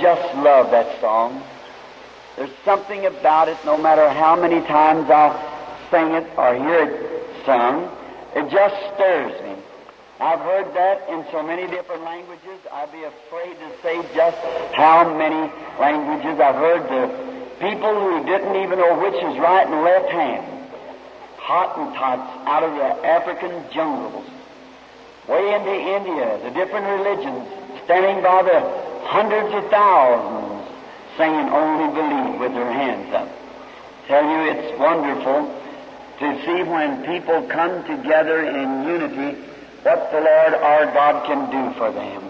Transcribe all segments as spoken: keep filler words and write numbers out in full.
just love that song. There's something about it, no matter how many times I sing it or hear it sung, it just stirs me. I've heard that in so many different languages, I'd be afraid to say just how many languages. I've heard the people who didn't even know which was right and left hand, Hottentots out of the African jungles, way into India, the different religions, standing by the hundreds of thousands, saying only believe with their hands up. Tell you, it's wonderful to see when people come together in unity what the Lord our God can do for them.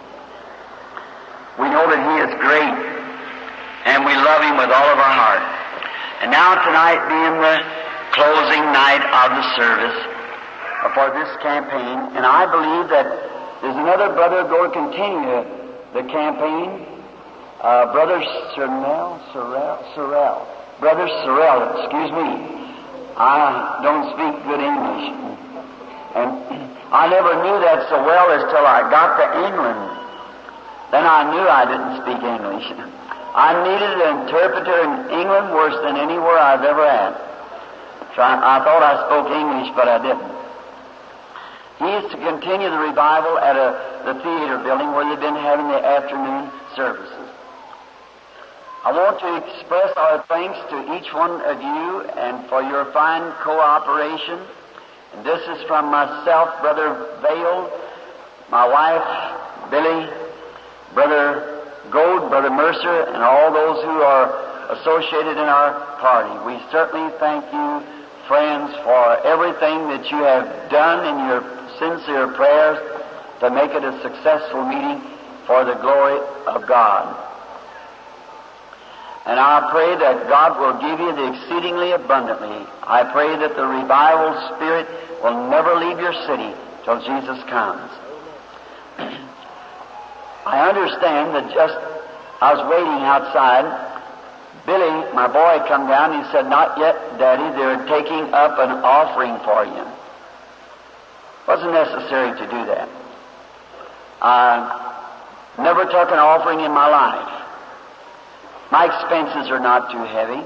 We know that He is great, and we love Him with all of our heart. And now tonight being the closing night of the service for this campaign, and I believe that there's another brother going to continue the campaign, uh, Brother Sorrell, Sorrell, Sorrell, Brother Sorrell, excuse me. I don't speak good English, and I never knew that so well as till I got to England. Then I knew I didn't speak English. I needed an interpreter in England worse than anywhere I've ever had. I thought I spoke English, but I didn't. He is to continue the revival at a, the theater building where they've been having the afternoon services. I want to express our thanks to each one of you and for your fine cooperation. And this is from myself, Brother Vail, my wife, Billy, Brother Gold, Brother Mercer, and all those who are associated in our party. We certainly thank you, friends, for everything that you have done in your sincere prayers to make it a successful meeting for the glory of God. And I pray that God will give you the exceedingly abundantly. I pray that the revival spirit will never leave your city till Jesus comes. I understand that just, I was waiting outside. Billy, my boy, come down and he said, "Not yet, Daddy, they're taking up an offering for you." Wasn't necessary to do that. I never took an offering in my life. My expenses are not too heavy.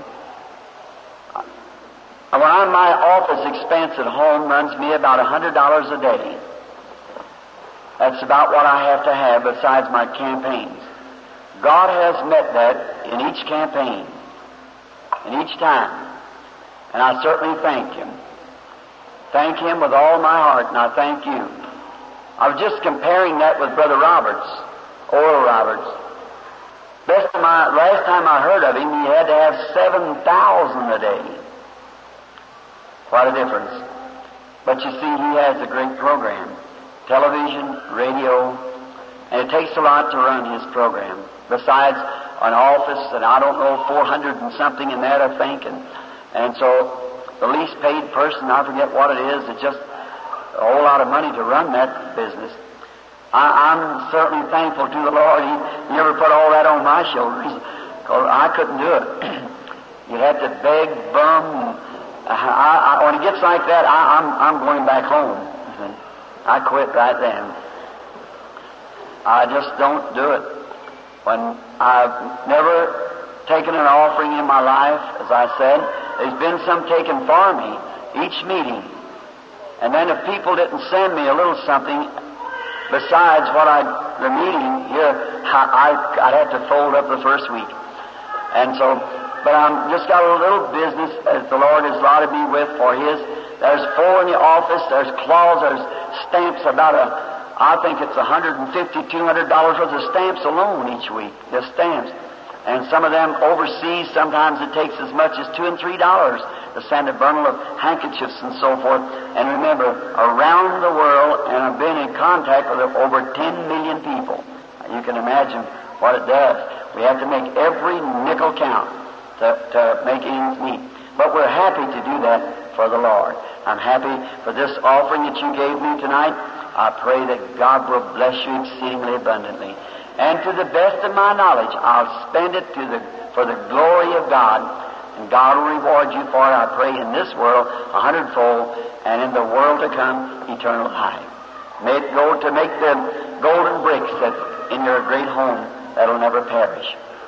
When I'm, my office expense at home runs me about one hundred dollars a day. That's about what I have to have besides my campaigns. God has met that in each campaign, in each time. And I certainly thank Him. Thank Him with all my heart, and I thank you. I was just comparing that with Brother Roberts, Oral Roberts. Best of my, last time I heard of him, he had to have seven thousand a day. What a difference. But you see, he has a great program. Television, radio, and it takes a lot to run his program. Besides an office, and I don't know, four hundred and something in that, I think. And, and so the least paid person, I forget what it is, it's just a whole lot of money to run that business. I, I'm certainly thankful to the Lord. He never put all that on my shoulders, because I couldn't do it. You had to beg, bum. I, I, when it gets like that, I, I'm, I'm going back home. I quit right then. I just don't do it. When I've never taken an offering in my life, as I said, there's been some taken for me each meeting. And then if people didn't send me a little something besides what I, the meeting here, I, I'd have to fold up the first week. And so, but I'm just got a little business as the Lord has allotted me with for His. There's four in the office, there's claws, there's stamps, about a, I think it's one hundred fifty dollars, two hundred dollars worth of stamps alone each week, just stamps. And some of them overseas, sometimes it takes as much as two and three dollars to send a bundle of handkerchiefs and so forth. And remember, around the world, and I've been in contact with over ten million people. You can imagine what it does. We have to make every nickel count to, to make ends meet. But we're happy to do that for the Lord. I'm happy for this offering that you gave me tonight. I pray that God will bless you exceedingly abundantly. And to the best of my knowledge, I'll spend it to the, for the glory of God. And God will reward you for it, I pray, in this world a hundredfold, and in the world to come, eternal life. May it go to make the golden bricks that's in your great home that'll never perish.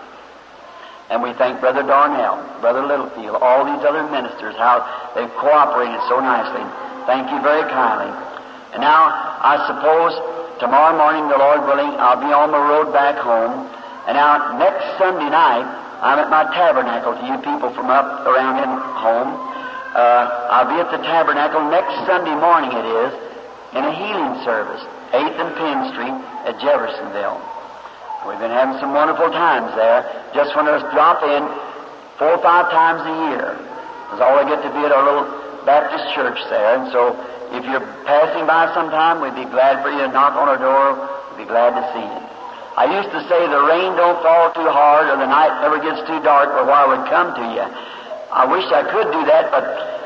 And we thank Brother Darnell, Brother Littlefield, all these other ministers, how they've cooperated so nicely. Thank you very kindly. And now, I suppose tomorrow morning, the Lord willing, I'll be on the road back home. And now, next Sunday night, I'm at my tabernacle to you people from up around in home. Uh, I'll be at the tabernacle next Sunday morning, it is, in a healing service, eighth and Penn Street at Jeffersonville. We've been having some wonderful times there. Just when us drop in four or five times a year. That's all I get to be at our little Baptist church there. And so, if you're passing by sometime, we'd be glad for you to knock on our door. We'd be glad to see you. I used to say the rain don't fall too hard or the night never gets too dark or I would come to you. I wish I could do that, but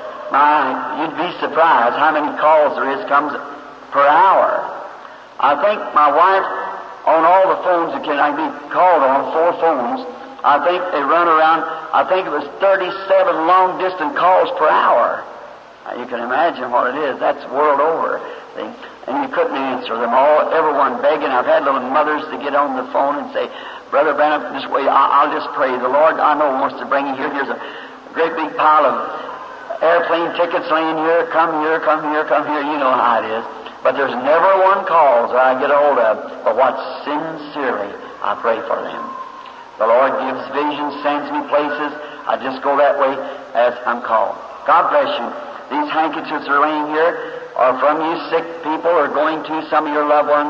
my, you'd be surprised how many calls there is comes per hour. I think my wife, on all the phones that can I be called on, four phones, I think they run around, I think it was thirty-seven long-distance calls per hour. Now, you can imagine what it is. That's world over. See? And you couldn't answer them all, everyone begging. I've had little mothers to get on the phone and say, Brother Branham, this way, I'll just pray. The Lord, I know, wants to bring you here. Here's a great big pile of airplane tickets laying here. Come here, come here, come here. You know how it is. But there's never one call that I get a hold of, but what sincerely I pray for them. The Lord gives visions, sends me places. I just go that way as I'm called. God bless you. These handkerchiefs are laying here are from you sick people or going to some of your loved ones.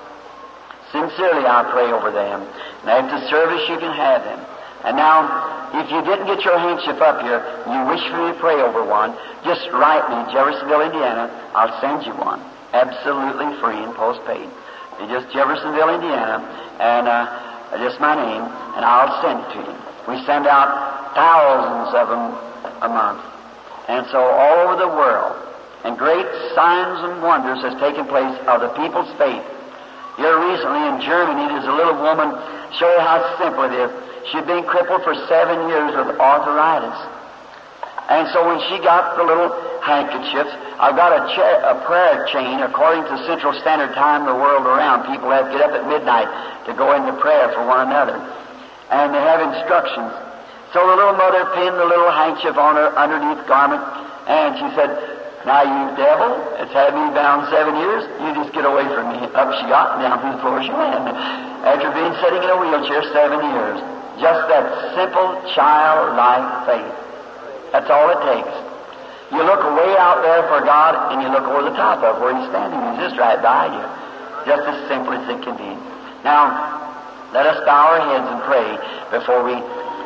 Sincerely I pray over them. And after service you can have them. And now, if you didn't get your handkerchief up here, you wish for me to pray over one, just write me, Jeffersonville, Indiana. I'll send you one. Absolutely free and postpaid. It's just Jeffersonville, Indiana, and uh, just my name, and I'll send it to you. We send out thousands of them a month. And so all over the world, and great signs and wonders has taken place of the people's faith. Here recently in Germany, there's a little woman, show you how simple it is. She'd been crippled for seven years with arthritis. And so when she got the little handkerchiefs, I've got a, cha- a prayer chain according to Central Standard Time the world around. People have to get up at midnight to go into prayer for one another. And they have instructions. So the little mother pinned the little handkerchief on her underneath garment, and she said, now you devil, it's had me bound seven years, you just get away from me. Up she got, and down to the floor she went. After being sitting in a wheelchair seven years. Just that simple childlike faith. That's all it takes. You look way out there for God, and you look over the top of where He's standing. He's just right by you. Just as simple as it can be. Now, let us bow our heads and pray before we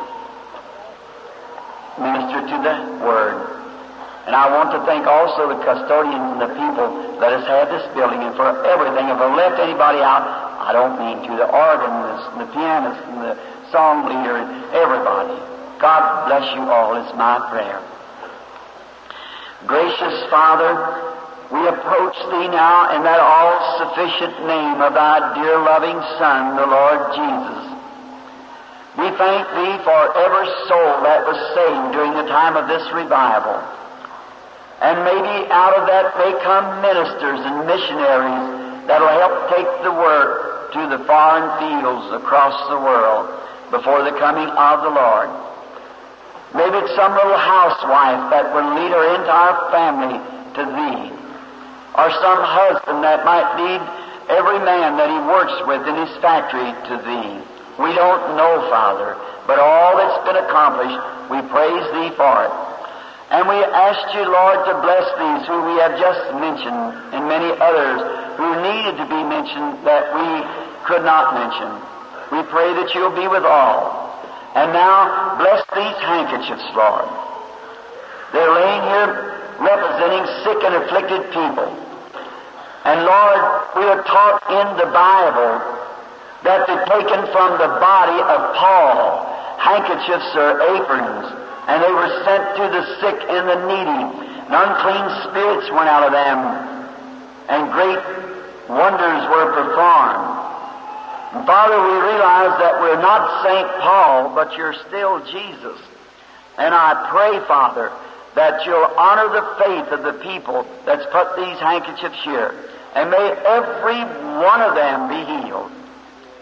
minister to the Word. And I want to thank also the custodians and the people that has had this building and for everything. If I left anybody out, I don't mean to. The organist and the pianist and the song leader and everybody. God bless you all is my prayer. Gracious Father, we approach Thee now in that all-sufficient name of Thy dear loving Son, the Lord Jesus. We thank Thee for every soul that was saved during the time of this revival. And maybe out of that may come ministers and missionaries that will help take the work to the foreign fields across the world before the coming of the Lord. Maybe it's some little housewife that will lead her into our family to Thee. Or some husband that might lead every man that he works with in his factory to Thee. We don't know, Father, but all that's been accomplished, we praise Thee for it. And we ask You, Lord, to bless these who we have just mentioned and many others who needed to be mentioned that we could not mention. We pray that You'll be with all. And now, bless these handkerchiefs, Lord. They're laying here representing sick and afflicted people. And Lord, we are taught in the Bible that they're taken from the body of Paul. Handkerchiefs are aprons. And they were sent to the sick and the needy. And unclean spirits went out of them. And great wonders were performed. And Father, we realize that we're not Saint Paul, but You're still Jesus. And I pray, Father, that You'll honor the faith of the people that's put these handkerchiefs here. And may every one of them be healed.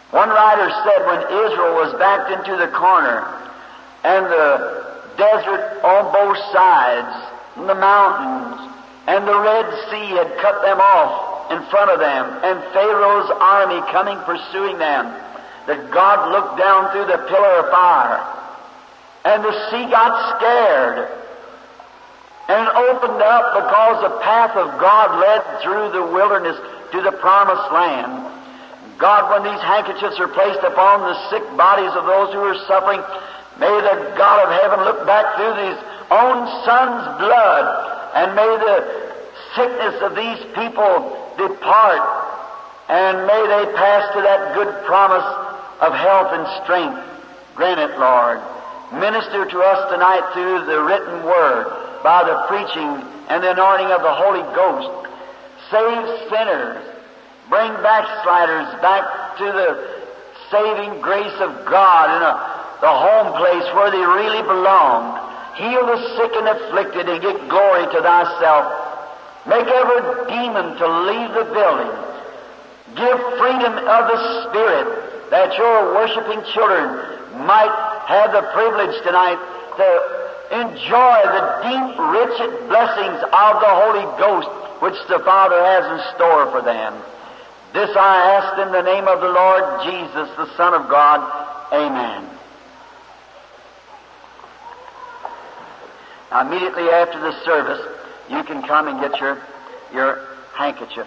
One writer said when Israel was backed into the corner and the desert on both sides, and the mountains, and the Red Sea had cut them off in front of them, and Pharaoh's army coming pursuing them, that God looked down through the pillar of fire, and the sea got scared, and it opened up because the path of God led through the wilderness to the promised land. God, when these handkerchiefs are placed upon the sick bodies of those who are suffering, may the God of heaven look back through His own Son's blood, and may the sickness of these people depart, and may they pass to that good promise of health and strength. Grant it, Lord. Minister to us tonight through the written Word, by the preaching and the anointing of the Holy Ghost. Save sinners. Bring backsliders back to the saving grace of God in a, the home place where they really belong. Heal the sick and afflicted and get glory to Thyself. Make every demon to leave the building. Give freedom of the Spirit that your worshiping children might have the privilege tonight to enjoy the deep, rich blessings of the Holy Ghost which the Father has in store for them. This I ask in the name of the Lord Jesus, the Son of God. Amen. Now, immediately after the service, you can come and get your, your handkerchief.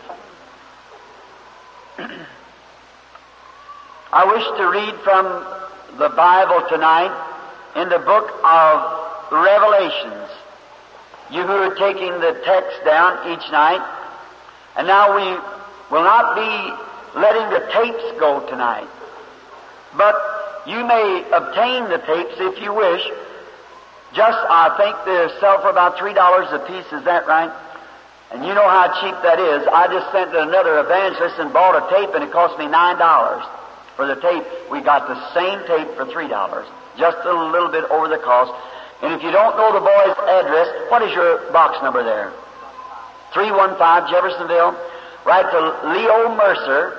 I wish to read from the Bible tonight in the book of Revelations. You who are taking the text down each night, and now we will not be letting the tapes go tonight, but you may obtain the tapes if you wish. Just, I think they sell for about three dollars a piece, is that right? And you know how cheap that is. I just sent to another evangelist and bought a tape, and it cost me nine dollars for the tape. We got the same tape for three dollars, just a little bit over the cost. And if you don't know the boy's address, what is your box number there? three one five Jeffersonville. Write to Leo Mercer,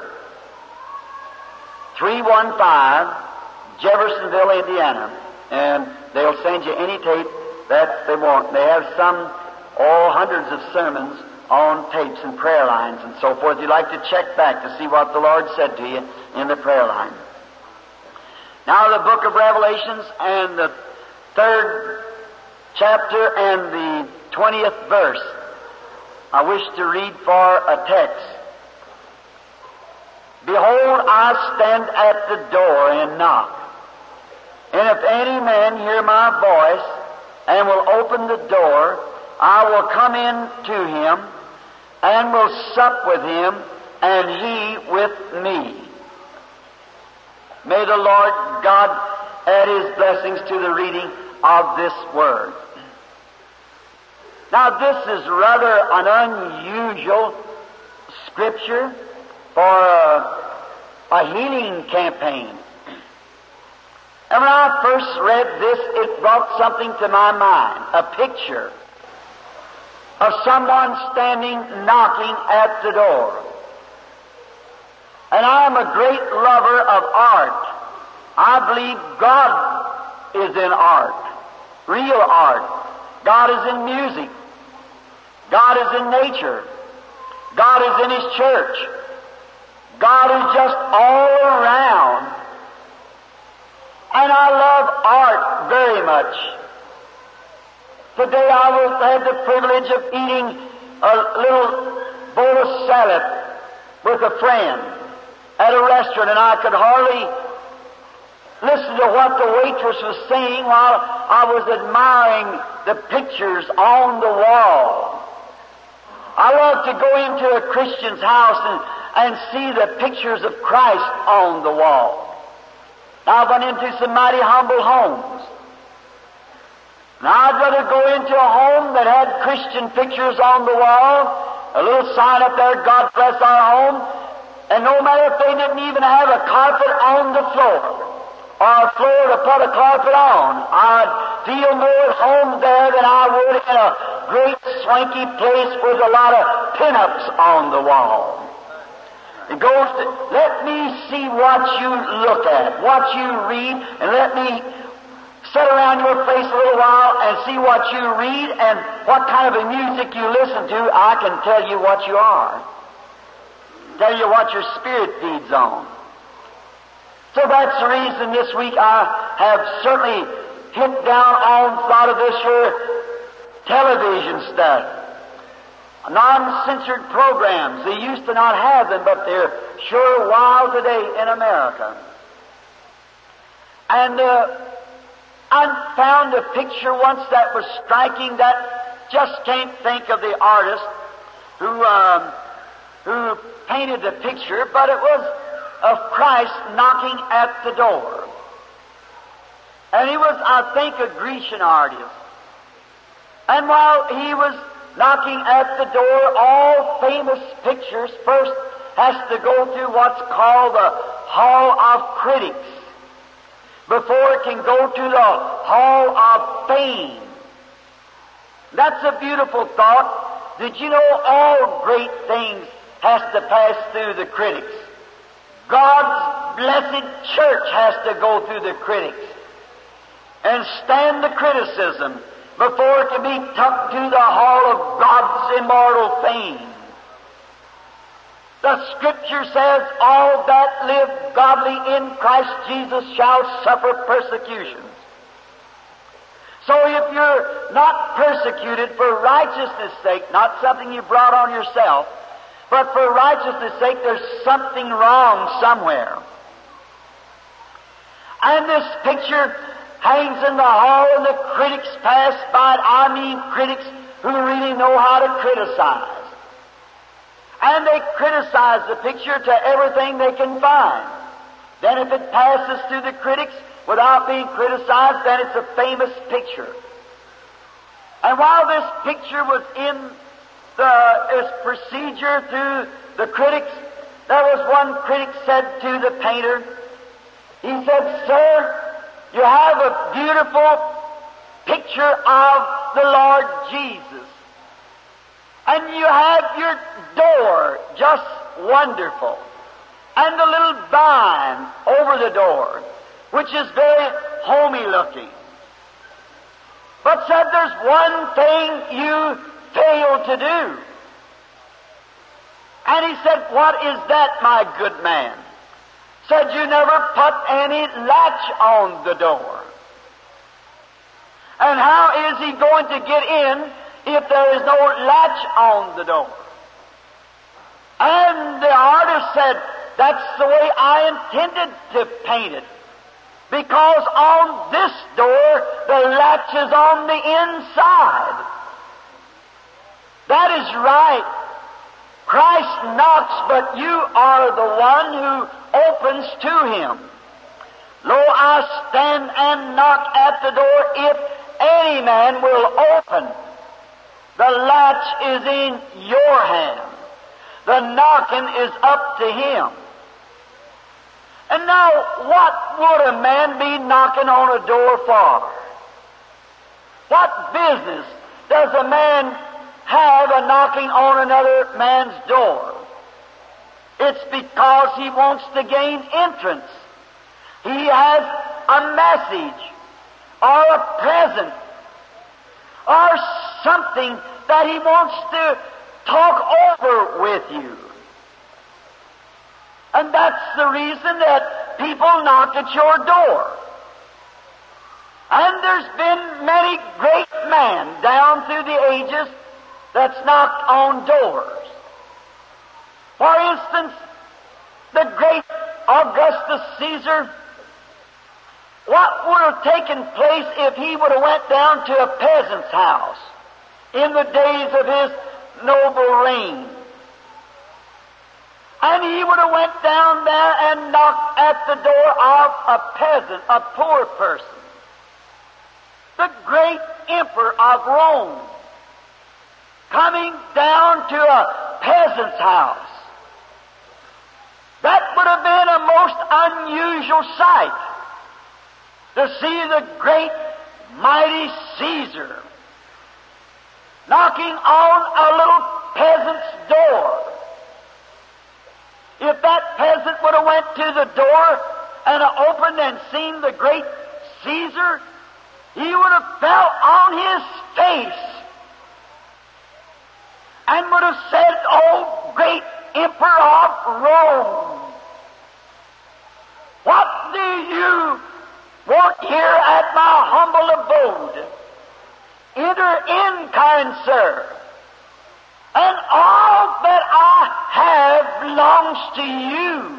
three one five Jeffersonville, Indiana, and they'll send you any tape that they want. They have some, oh, hundreds of sermons on tapes and prayer lines and so forth. You'd like to check back to see what the Lord said to you in the prayer line. Now the book of Revelations and the third chapter and the twentieth verse. I wish to read for a text. Behold, I stand at the door and knock. And if any man hear my voice and will open the door, I will come in to him and will sup with him and he with me. May the Lord God add His blessings to the reading of this Word. Now, this is rather an unusual scripture for a, a healing campaign. And when I first read this, it brought something to my mind, a picture of someone standing knocking at the door. And I am a great lover of art. I believe God is in art, real art. God is in music. God is in nature. God is in His church. God is just all around. And I love art very much. Today I was had the privilege of eating a little bowl of salad with a friend at a restaurant, and I could hardly listen to what the waitress was saying while I was admiring the pictures on the wall. I love to go into a Christian's house and, and see the pictures of Christ on the wall. Now, I've run into some mighty humble homes. Now, I'd rather go into a home that had Christian pictures on the wall, a little sign up there, God bless our home, and no matter if they didn't even have a carpet on the floor, or a floor to put a carpet on, I'd feel more at home there than I would in a great swanky place with a lot of pin-ups on the wall. It goes to, let me see what you look at, what you read, and let me sit around your face a little while and see what you read and what kind of a music you listen to. I can tell you what you are. Tell you what your spirit feeds on. So that's the reason this week I have certainly hit down on thought of this here television stuff. Non-censored programs. They used to not have them, but they're sure wild today in America. And uh, I found a picture once that was striking that just can't think of the artist who um, who painted the picture, but it was of Christ knocking at the door. And he was, I think, a Grecian artist. And while he was knocking at the door, all famous pictures first has to go through what's called the Hall of Critics before it can go to the Hall of Fame. That's a beautiful thought. Did you know all great things has to pass through the critics? God's blessed church has to go through the critics and stand the criticism before it can be tucked to the hall of God's immortal fame. The Scripture says, all that live godly in Christ Jesus shall suffer persecutions. So if you're not persecuted for righteousness' sake, not something you brought on yourself, but for righteousness' sake, there's something wrong somewhere. And this picture hangs in the hall, and the critics pass by it. I mean critics who really know how to criticize. And they criticize the picture to everything they can find. Then if it passes through the critics without being criticized, then it's a famous picture. And while this picture was in the its procedure through the critics, there was one critic said to the painter, he said, "Sir, you have a beautiful picture of the Lord Jesus. And you have your door just wonderful. And the little vine over the door, which is very homey looking. But said, there's one thing you fail to do." And he said, "What is that, my good man?" Said, "You never put any latch on the door." And how is he going to get in if there is no latch on the door? And the artist said, "That's the way I intended to paint it. Because on this door, the latch is on the inside." That is right. Christ knocks, but you are the one who opens to Him. "Lo, I stand and knock at the door. If any man will open, the latch is in your hand. The knocking is up to Him." And now, what would a man be knocking on a door for? What business does a man have a knocking on another man's door? It's because he wants to gain entrance. He has a message or a present or something that he wants to talk over with you. And that's the reason that people knock at your door. And there's been many great men down through the ages that's knocked on doors. For instance, the great Augustus Caesar, what would have taken place if he would have went down to a peasant's house in the days of his noble reign? And he would have went down there and knocked at the door of a peasant, a poor person, the great emperor of Rome, coming down to a peasant's house. That would have been a most unusual sight, to see the great, mighty Caesar knocking on a little peasant's door. If that peasant would have went to the door and opened and seen the great Caesar, he would have fell on his face and would have said, "Oh, great Emperor of Rome, what do you want here at my humble abode? Enter in, kind sir, and all that I have belongs to you."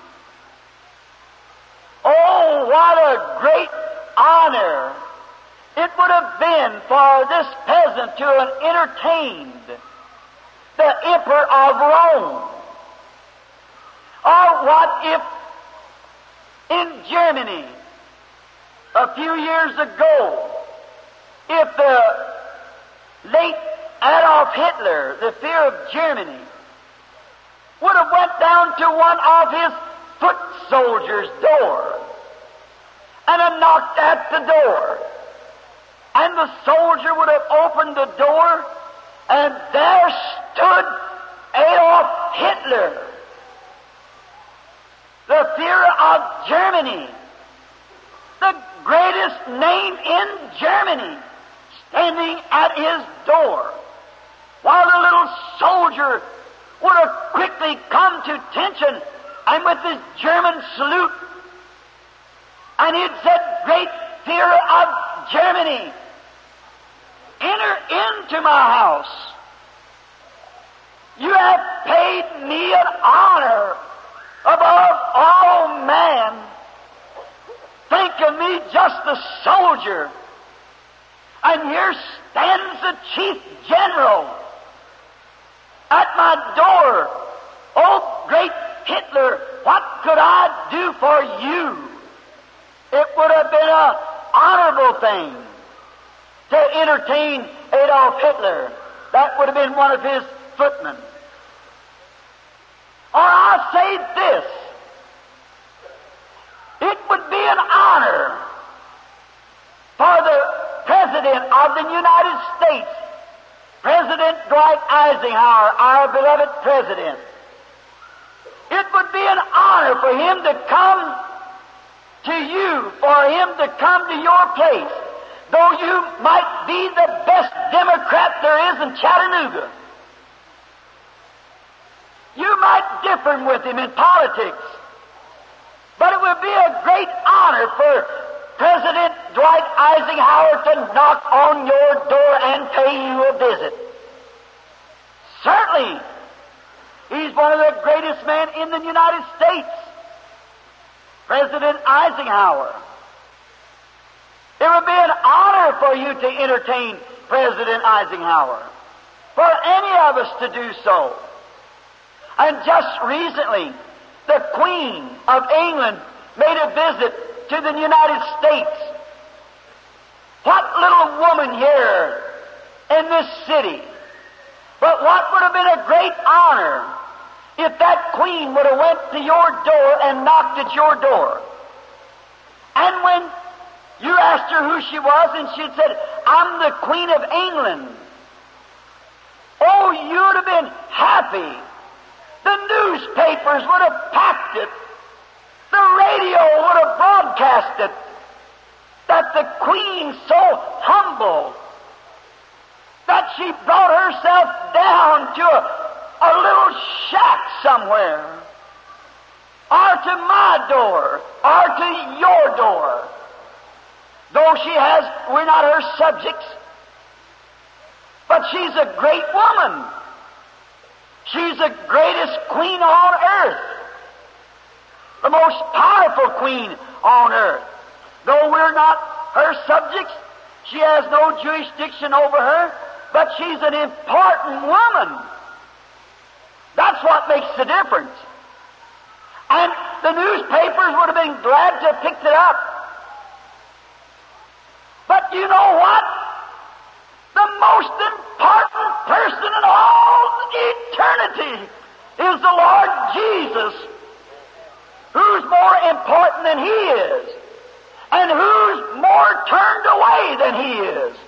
Oh, what a great honor it would have been for this peasant to have entertained the Emperor of Rome. Or what if in Germany a few years ago, if the late Adolf Hitler, the fear of Germany, would have went down to one of his foot soldiers' door and have knocked at the door, and the soldier would have opened the door, and there stood Adolf Hitler, the Führer of Germany, the greatest name in Germany, standing at his door, while the little soldier would have quickly come to attention and with his German salute, and he'd said, "Great Führer of Germany, enter into my house. You have paid me an honor above all man. Think of me just a soldier, and here stands the chief general at my door. Oh, great Hitler, what could I do for you?" It would have been an honorable thing to entertain Adolf Hitler. That would have been one of his footmen. Or I'll say this, it would be an honor for the President of the United States, President Dwight Eisenhower, our beloved President. It would be an honor for him to come to you, for him to come to your place, though you might be the best Democrat there is in Chattanooga. You might differ with him in politics, but it would be a great honor for President Dwight Eisenhower to knock on your door and pay you a visit. Certainly, he's one of the greatest men in the United States, President Eisenhower. It would be an honor for you to entertain President Eisenhower, for any of us to do so. And just recently, the Queen of England made a visit to the United States. What little woman here in this city? But what would have been a great honor if that Queen would have went to your door and knocked at your door. And when you asked her who she was, and she'd said, "I'm the Queen of England," oh, you'd have been happy. The newspapers would have packed it. The radio would have broadcast it. That the Queen, so humble, that she brought herself down to a, a little shack somewhere, or to my door, or to your door. Though she has, we're not her subjects, but she's a great woman. She's the greatest queen on earth, the most powerful queen on earth. Though we're not her subjects, she has no jurisdiction over her, but she's an important woman. That's what makes the difference. And the newspapers would have been glad to have picked it up. But you know what? The most important person in all eternity is the Lord Jesus, who's more important than He is, and who's more turned away than He is.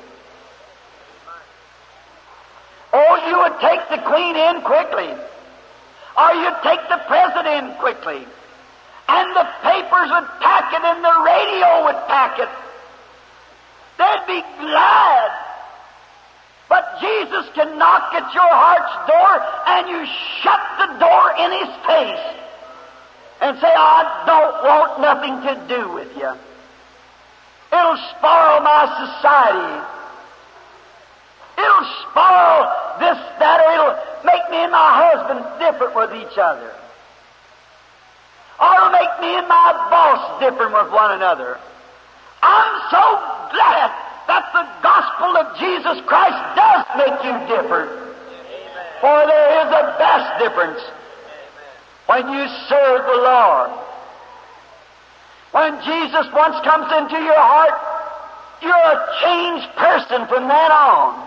Oh, you would take the Queen in quickly. Or you'd take the president quickly. And the papers would pack it and the radio would pack it. They'd be glad. But Jesus can knock at your heart's door and you shut the door in His face and say, I don't want nothing to do with you. It'll spoil my society. It'll spoil this, that, or it'll make me and my husband different with each other. Or it'll make me and my boss different with one another. I'm so glad that the gospel of Jesus Christ does make you different. Amen. For there is a vast difference. Amen. When you serve the Lord. When Jesus once comes into your heart, you're a changed person from then on.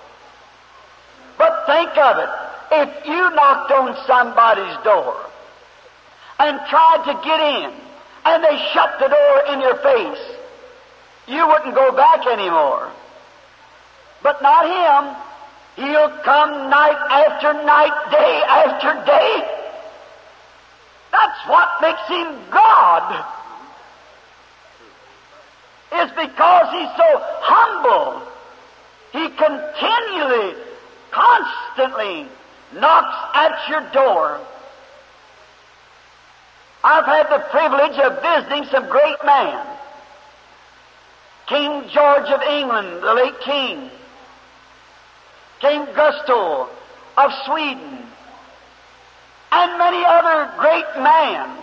But think of it. If you knocked on somebody's door and tried to get in, and they shut the door in your face, you wouldn't go back anymore. But not Him. He'll come night after night, day after day. That's what makes Him God. It's because He's so humble. He continually, constantly knocks at your door. I've had the privilege of visiting some great men. King George of England, the late king. King Gustav of Sweden. And many other great men.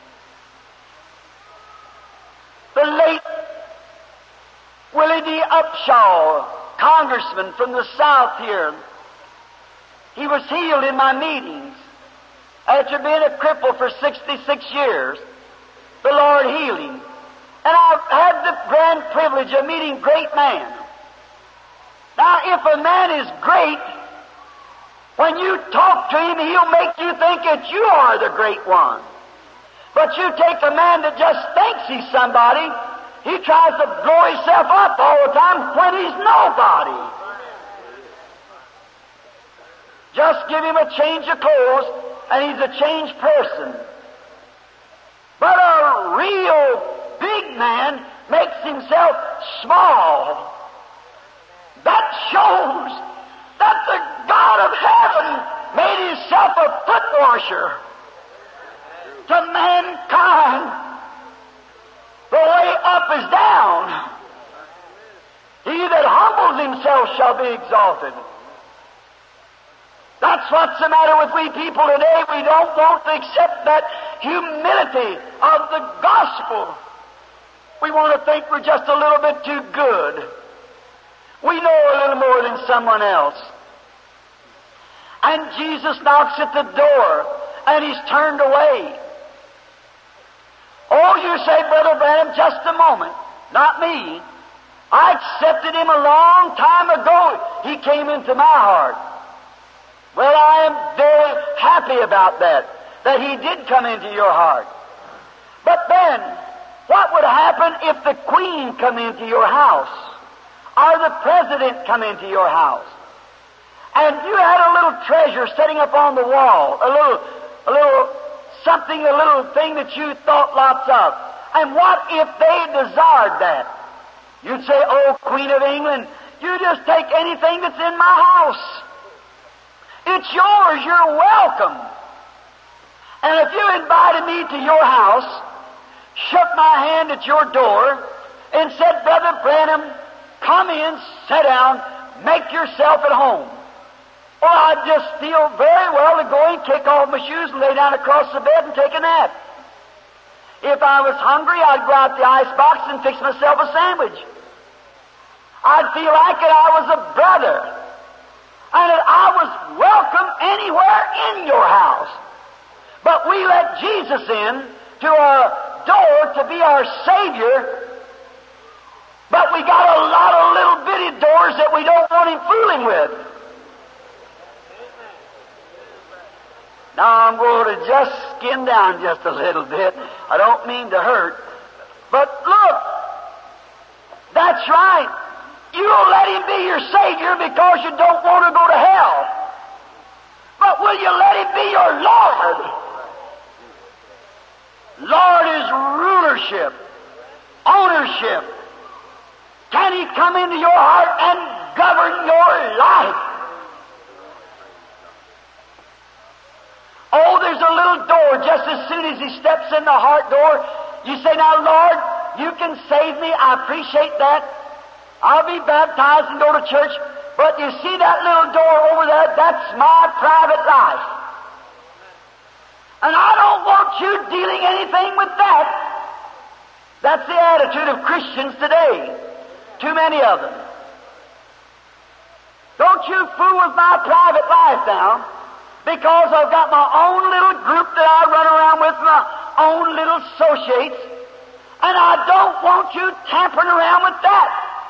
The late Willie D. Upshaw, congressman from the South here. He was healed in my meetings. After being a cripple for sixty-six years, the Lord healed him. And I've had the grand privilege of meeting great men. Now, if a man is great, when you talk to him, he'll make you think that you are the great one. But you take a man that just thinks he's somebody, he tries to blow himself up all the time when he's nobody. Just give him a change of clothes, and he's a changed person. But a real big man makes himself small. That shows that the God of heaven made Himself a foot washer to mankind. The way up is down. He that humbles himself shall be exalted. That's what's the matter with we people today. We don't want to accept that humility of the gospel. We want to think we're just a little bit too good. We know a little more than someone else. And Jesus knocks at the door, and He's turned away. Oh, you say, Brother Branham, just a moment. Not me. I accepted Him a long time ago. He came into my heart. Well, I am very happy about that, that He did come into your heart. But then, what would happen if the Queen come into your house? Or the President come into your house? And you had a little treasure sitting up on the wall, a little, a little something, a little thing that you thought lots of. And what if they desired that? You'd say, oh, Queen of England, you just take anything that's in my house. It's yours. You're welcome. And if you invited me to your house, shook my hand at your door, and said, Brother Branham, come in, sit down, make yourself at home. Well, I'd just feel very well to go and kick off my shoes and lay down across the bed and take a nap. If I was hungry, I'd go out the icebox and fix myself a sandwich. I'd feel like that I was a brother, and that I was welcome anywhere in your house. But we let Jesus in to our door to be our Savior, but we got a lot of little bitty doors that we don't want Him fooling with. Now I'm going to just skin down just a little bit. I don't mean to hurt. But look, that's right. You'll let Him be your Savior because you don't want to go to hell. But will you let Him be your Lord? Lord is rulership, ownership. Can He come into your heart and govern your life? Oh, there's a little door just as soon as He steps in the heart door. You say, now, Lord, You can save me. I appreciate that. I'll be baptized and go to church. But you see that little door over there? That's my private life. And I don't want you dealing anything with that. That's the attitude of Christians today. Too many of them. Don't you fool with my private life now, because I've got my own little group that I run around with, my own little associates, and I don't want you tampering around with that.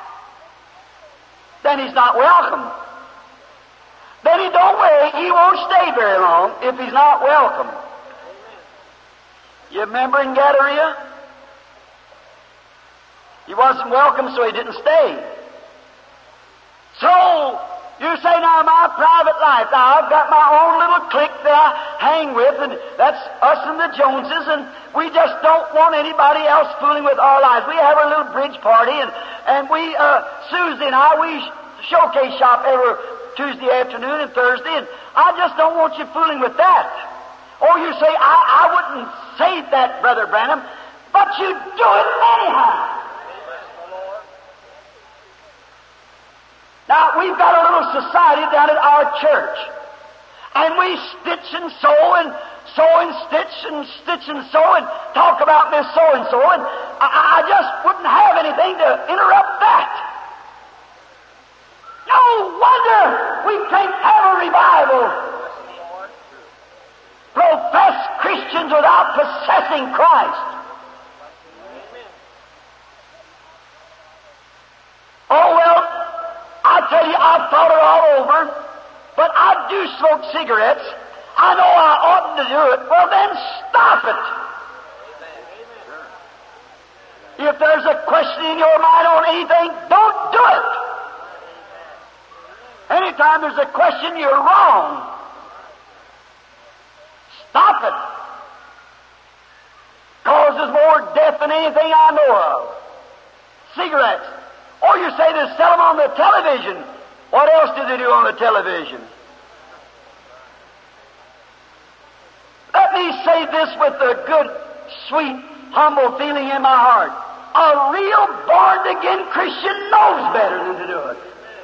Then he's not welcome. Then he don't worry, he won't stay very long if he's not welcome. You remember in Gadara? He wasn't welcome, so he didn't stay. So, you say, now, my private life, now, I've got my own little clique that I hang with, and that's us and the Joneses, and we just don't want anybody else fooling with our lives. We have a little bridge party, and, and we, uh, Susie and I, we showcase shop every Tuesday afternoon and Thursday, and I just don't want you fooling with that. Or you say, I, I wouldn't say that, Brother Branham, but you do it anyhow. Now, we've got a little society down at our church, and we stitch and sew and sew and stitch and stitch and sew and talk about Miss So-and-so, and I, I just wouldn't have anything to interrupt that. No wonder we can't have a revival. Profess Christians without possessing Christ. Oh, well, I tell you, I've thought it all over, but I do smoke cigarettes. I know I oughtn't to do it. Well, then stop it. If there's a question in your mind on anything, don't do it. Anytime there's a question, you're wrong. Stop it. Causes more death than anything I know of. Cigarettes. Or you say they sell them on the television. What else do they do on the television? Let me say this with a good, sweet, humble feeling in my heart. A real born-again Christian knows better than to do it.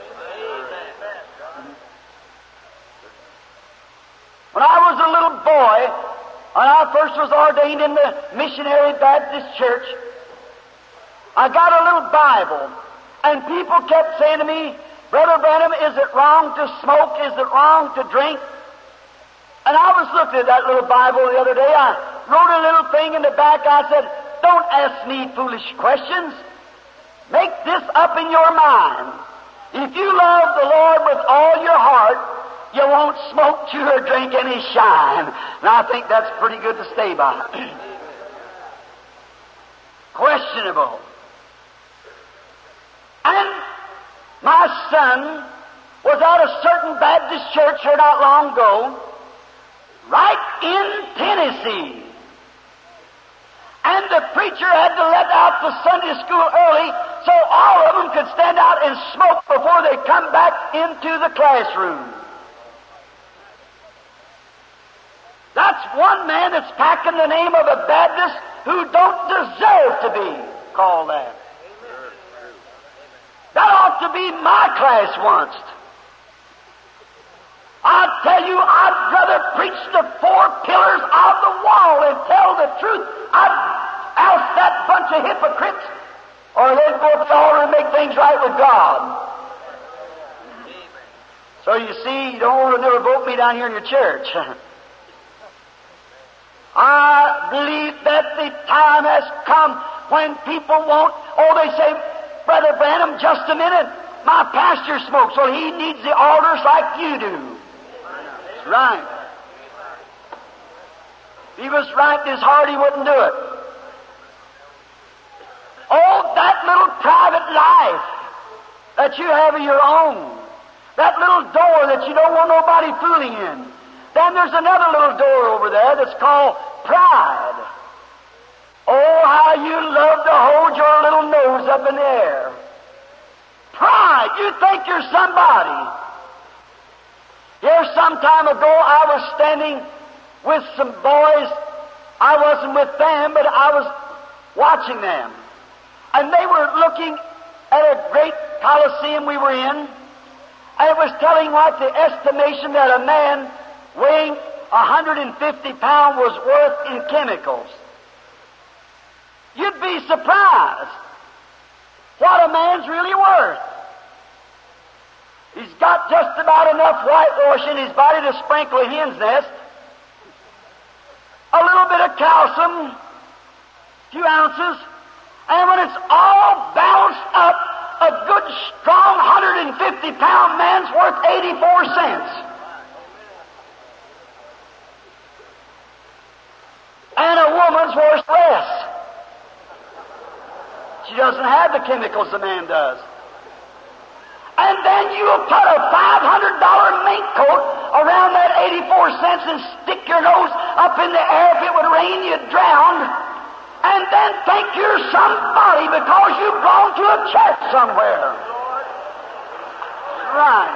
When I was a little boy, when I first was ordained in the Missionary Baptist Church, I got a little Bible. And people kept saying to me, Brother Branham, is it wrong to smoke? Is it wrong to drink? And I was looking at that little Bible the other day. I wrote a little thing in the back. I said, don't ask me foolish questions. Make this up in your mind. If you love the Lord with all your heart, you won't smoke, chew, or drink any shine. And I think that's pretty good to stay by. Questionable. And my son was at a certain Baptist church here not long ago, right in Tennessee. And the preacher had to let out the Sunday school early so all of them could stand out and smoke before they come back into the classroom. That's one man that's packing the name of a Baptist who don't deserve to be called that. That ought to be my class once. I tell you, I'd rather preach the four pillars of the wall and tell the truth. I'd oust that bunch of hypocrites, or they'd go up the altar and make things right with God. So you see, you don't want to never vote me down here in your church. I believe that the time has come when people won't, oh, they say, Brother Branham, just a minute. My pastor smokes, so he needs the altars like you do. That's right. If he was right in his heart, he wouldn't do it. Oh, that little private life that you have of your own, that little door that you don't want nobody fooling in, Then there's another little door over there that's called pride. Oh, how you love to hold your little nose up in the air. Pride. You think you're somebody. Here some time ago I was standing with some boys. I wasn't with them, but I was watching them. And they were looking at a great coliseum we were in, and it was telling what the estimation that a man weighing one hundred fifty pounds was worth in chemicals. You'd be surprised what a man's really worth. He's got just about enough whitewash in his body to sprinkle a hen's nest, a little bit of calcium, a few ounces, and when it's all balanced up, a good, strong one hundred fifty pound man's worth eighty-four cents. And a woman's worth less. She doesn't have the chemicals the man does. And then you'll put a five hundred dollar mink coat around that eighty-four cents and stick your nose up in the air. If it would rain, you'd drown. And then think you're somebody because you belong to a church somewhere. Right.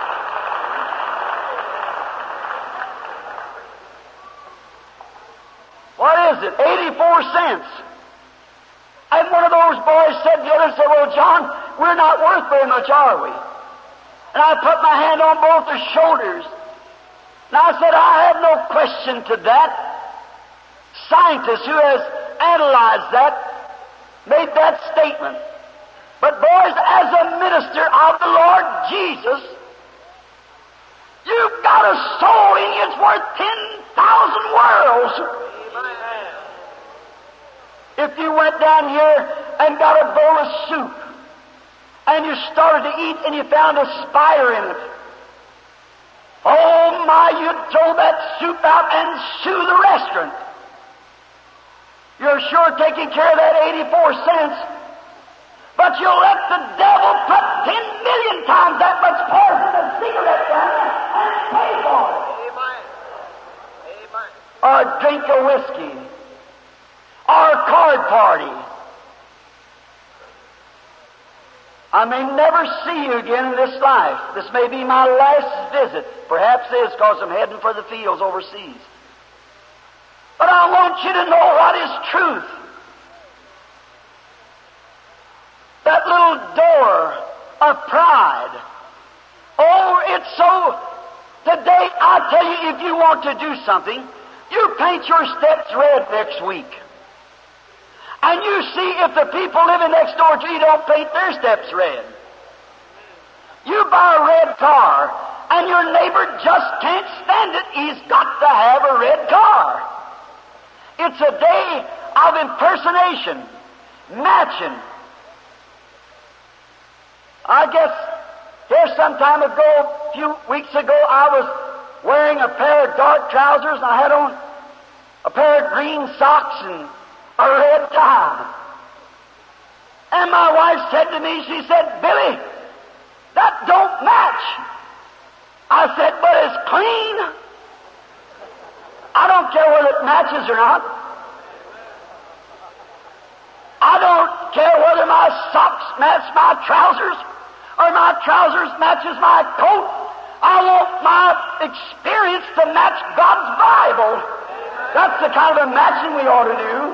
What is it? eighty-four cents. And one of those boys said to the other, said, well, John, we're not worth very much, are we? And I put my hand on both their shoulders. And I said, I have no question to that. Scientists who has analyzed that made that statement. But boys, as a minister of the Lord Jesus, you've got a soul in you that's worth ten thousand worlds. If you went down here and got a bowl of soup, and you started to eat and you found a spider in it, oh my, you'd throw that soup out and sue the restaurant. You're sure taking care of that eighty-four cents, but you'll let the devil put ten million times that much poison in a cigarette down there and pay for it. Amen. Amen. Or a drink of whiskey. Or a card party. I may never see you again in this life. This may be my last visit. Perhaps it is because I'm heading for the fields overseas. But I want you to know what is truth. That little door of pride. Oh, it's so... Today, I tell you, if you want to do something, you paint your steps red next week. And you see if the people living next door to you don't paint their steps red. You buy a red car, and your neighbor just can't stand it. He's got to have a red car. It's a day of impersonation, matching. I guess here some time ago, a few weeks ago, I was wearing a pair of dark trousers, and I had on a pair of green socks and a red tie. And my wife said to me, she said, Billy, that don't match. I said, but it's clean. I don't care whether it matches or not. I don't care whether my socks match my trousers or my trousers matches my coat. I want my experience to match God's Bible. That's the kind of a matching we ought to do.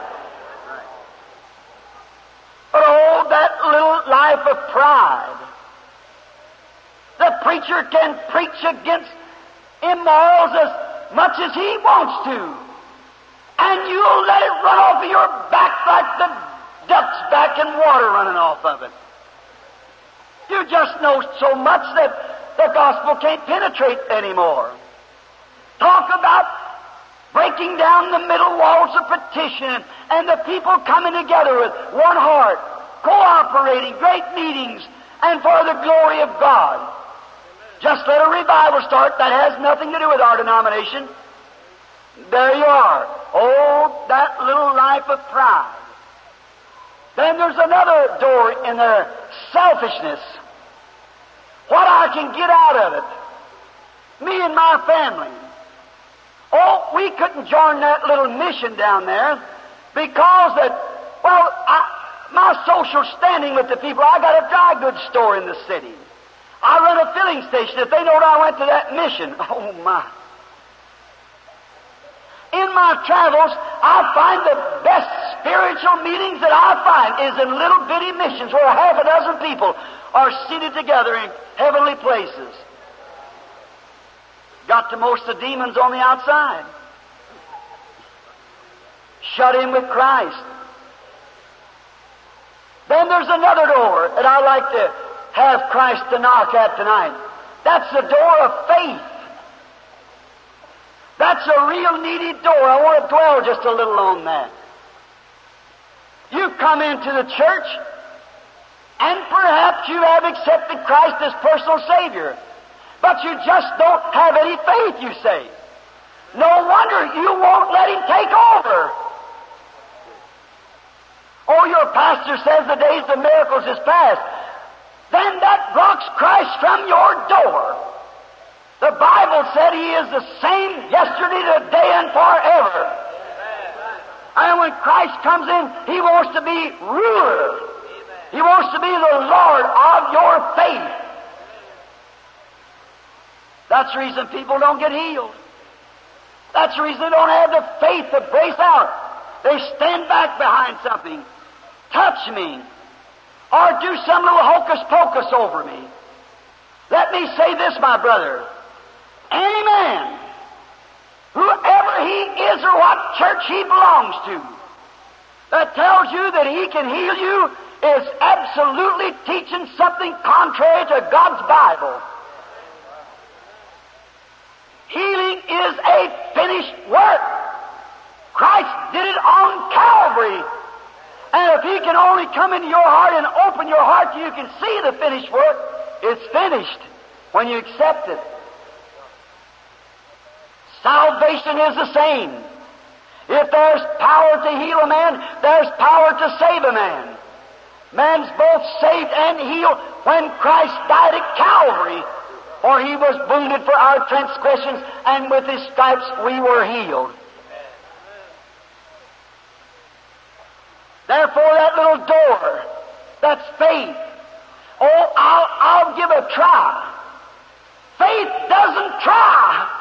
But oh, that little life of pride. The preacher can preach against immorals as much as he wants to. And you'll let it run off of your back like the duck's back and water running off of it. You just know so much that the gospel can't penetrate anymore. Talk about breaking down the middle walls of petition, and the people coming together with one heart, cooperating, great meetings, and for the glory of God. Just let a revival start. That has nothing to do with our denomination. There you are. Oh, that little life of pride. Then there's another door in there, selfishness. What I can get out of it. Me and my family. Oh, we couldn't join that little mission down there because that, well, I, my social standing with the people, I got a dry goods store in the city. I run a filling station. If they knowed I went to that mission, oh my. In my travels, I find the best spiritual meetings that I find is in little bitty missions where half a dozen people are seated together in heavenly places. Got to most of the demons on the outside. Shut in with Christ. Then there's another door that I like to have Christ to knock at tonight. That's the door of faith. That's a real needy door. I want to dwell just a little on that. You come into the church, and perhaps you have accepted Christ as personal Savior, but you just don't have any faith, you say. No wonder you won't let Him take over. Oh, your pastor says the days of miracles is past. Then that blocks Christ from your door. The Bible said He is the same yesterday, today, and forever. And when Christ comes in, He wants to be ruler. He wants to be the Lord of your faith. That's the reason people don't get healed. That's the reason they don't have the faith to brace out. They stand back behind something. Touch me. Or do some little hocus-pocus over me. Let me say this, my brother. Any man, whoever he is or what church he belongs to, that tells you that he can heal you is absolutely teaching something contrary to God's Bible. Healing is a finished work. Christ did it on Calvary. And if He can only come into your heart and open your heart so you can see the finished work, it's finished when you accept it. Salvation is the same. If there's power to heal a man, there's power to save a man. Man's both saved and healed when Christ died at Calvary, for He was wounded for our transgressions, and with His stripes we were healed. Therefore, that little door, that's faith. Oh, I'll, I'll give a try. Faith doesn't try.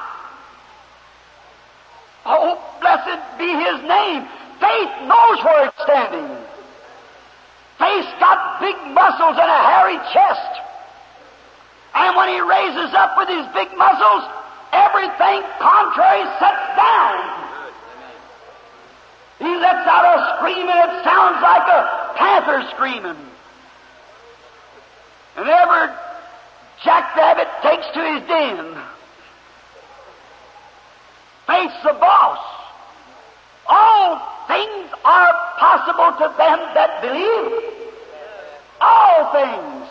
Oh, blessed be His name. Faith knows where it's standing. Faith's got big muscles and a hairy chest. And when He raises up with His big muscles, everything contrary sets down. He lets out a scream, and it sounds like a panther screaming. And every jackrabbit takes to his den. Faith's the boss. All things are possible to them that believe. All things.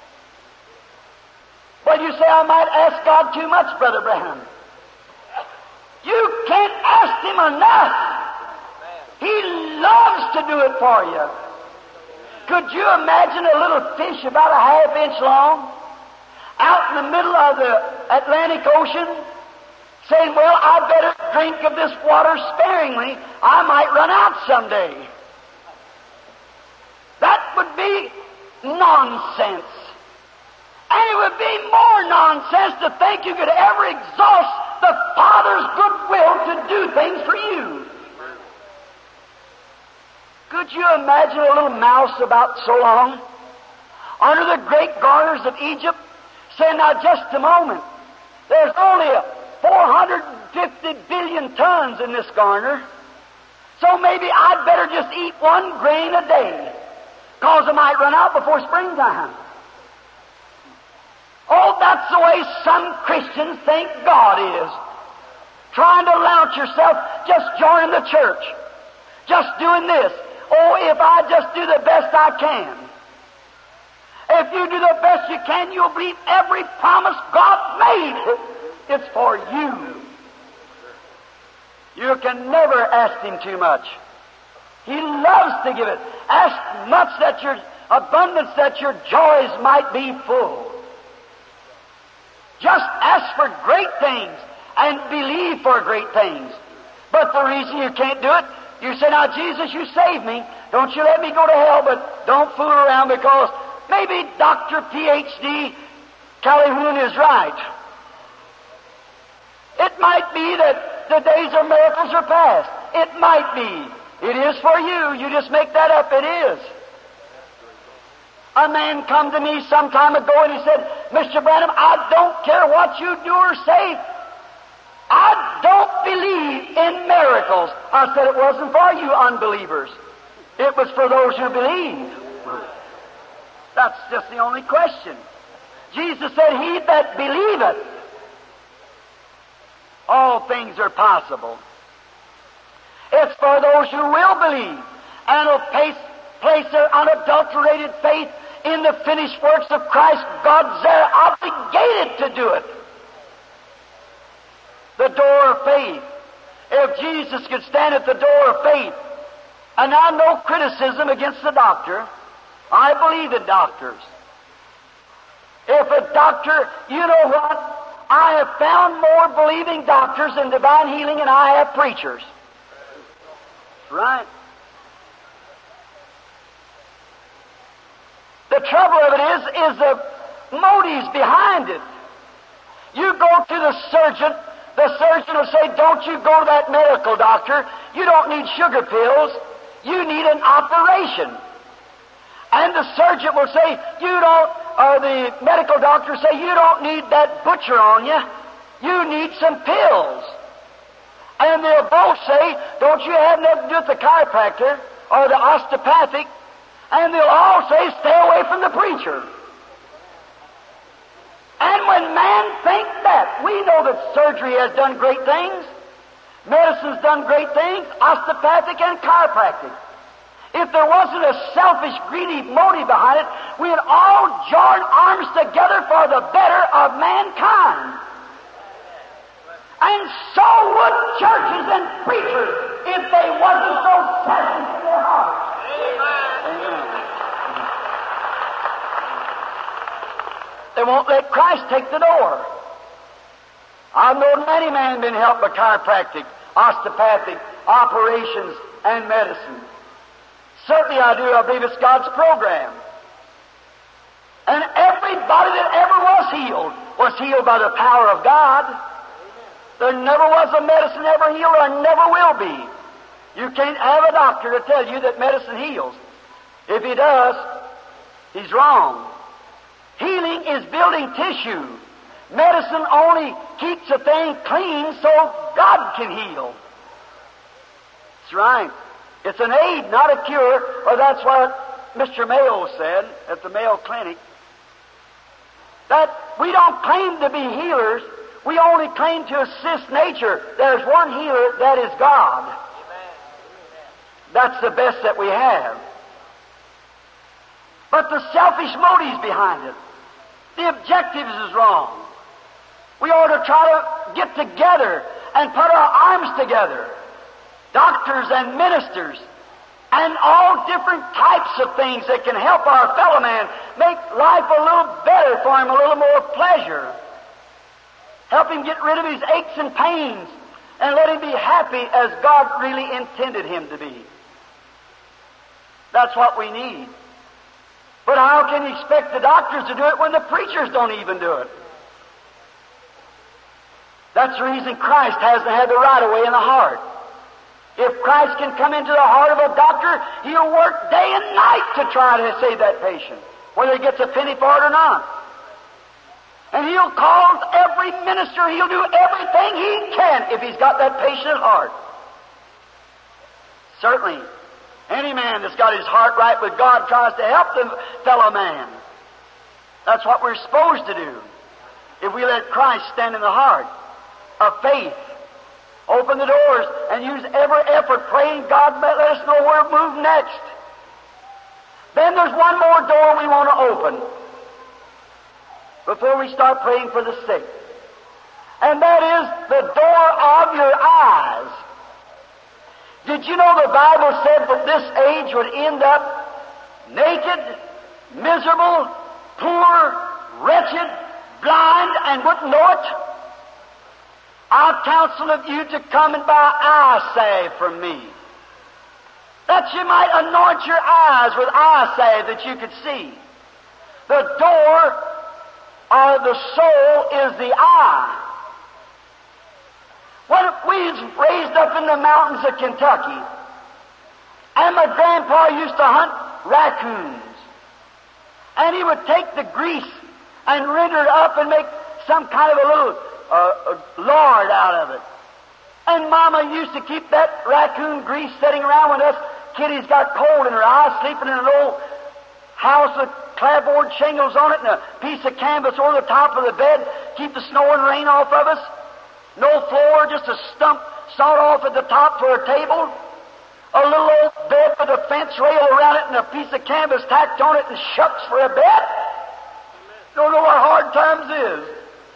But you say, I might ask God too much, Brother Branham. You can't ask Him enough. He loves to do it for you. Could you imagine a little fish about a half inch long out in the middle of the Atlantic Ocean saying, well, I better drink of this water sparingly. I might run out someday. That would be nonsense. And it would be more nonsense to think you could ever exhaust the Father's goodwill to do things for you. Could you imagine a little mouse about so long under the great garners of Egypt saying, now just a moment, there's only four hundred fifty billion tons in this garner, so maybe I'd better just eat one grain a day, because I might run out before springtime. Oh, that's the way some Christians think God is. Trying to launch yourself, just joining the church, just doing this. Oh, if I just do the best I can. If you do the best you can, you'll believe every promise God made. It's for you. You can never ask Him too much. He loves to give it. Ask much that your abundance, that your joys might be full. Just ask for great things, and believe for great things. But the reason you can't do it, you say, now, Jesus, you saved me. Don't you let me go to hell, but don't fool around, because maybe Doctor P H D Calhoun is right. It might be that the days of miracles are past. It might be. It is for you. You just make that up. It is. A man come to me some time ago and he said, Mister Branham, I don't care what you do or say. I don't believe in miracles. I said, it wasn't for you unbelievers. It was for those who believe. That's just the only question. Jesus said, he that believeth, all things are possible. It's for those who will believe and will place, place their unadulterated faith in the finished works of Christ. God's there obligated to do it. The door of faith. If Jesus could stand at the door of faith, and now no criticism against the doctor, I believe in doctors. If a doctor, you know what? I have found more believing doctors in divine healing than I have preachers. Right. The trouble of it is, is the motives behind it. You go to the surgeon, the surgeon will say, don't you go to that medical doctor. You don't need sugar pills. You need an operation. And the surgeon will say, you don't, or the medical doctor will say, you don't need that butcher on you. You need some pills. And they'll both say, don't you have nothing to do with the chiropractor or the osteopathic? And they'll all say, stay away from the preacher. And when man thinks that, we know that surgery has done great things. Medicine's done great things, osteopathic and chiropractic. If there wasn't a selfish, greedy motive behind it, we'd all join arms together for the better of mankind. And so would churches and preachers if they wasn't so selfish in their hearts. Amen. They won't let Christ take the door. I've known many men been helped by chiropractic, osteopathic, operations, and medicine. Certainly I do. I believe it's God's program. And everybody that ever was healed was healed by the power of God. There never was a medicine ever healed, or never will be. You can't have a doctor to tell you that medicine heals. If he does, he's wrong. Healing is building tissue. Medicine only keeps a thing clean so God can heal. That's right. It's an aid, not a cure, or that's what Mister Mayo said at the Mayo Clinic. That we don't claim to be healers, we only claim to assist nature. There's one healer, that is God. That's the best that we have. But the selfish motives behind it, the objectives is wrong. We ought to try to get together and put our arms together. Doctors and ministers, and all different types of things that can help our fellow man make life a little better for him, a little more pleasure. Help him get rid of his aches and pains, and let him be happy as God really intended him to be. That's what we need. But how can you expect the doctors to do it when the preachers don't even do it? That's the reason Christ hasn't had the right of way in the heart. If Christ can come into the heart of a doctor, he'll work day and night to try to save that patient, whether he gets a penny for it or not. And he'll call every minister, he'll do everything he can if he's got that patient at heart. Certainly, any man that's got his heart right with God tries to help the fellow man. That's what we're supposed to do. If we let Christ stand in the heart of faith, open the doors and use every effort praying God let us know where to move next. Then there's one more door we want to open before we start praying for the sick. And that is the door of your eyes. Did you know the Bible said that this age would end up naked, miserable, poor, wretched, blind, and wouldn't know it? I counsel of you to come and buy eye salve from me, that you might anoint your eyes with eye salve that you could see. The door of the soul is the eye. When we was raised up in the mountains of Kentucky, and my grandpa used to hunt raccoons, and he would take the grease and render it up and make some kind of a little uh, lard out of it. And Mama used to keep that raccoon grease sitting around when us kiddies got cold in her eyes, sleeping in an old house with clapboard shingles on it and a piece of canvas over the top of the bed, keep the snow and rain off of us. No floor, just a stump sawed off at the top for a table. A little old bed with a fence rail around it and a piece of canvas tacked on it and shucks for a bed. Don't know what hard times is.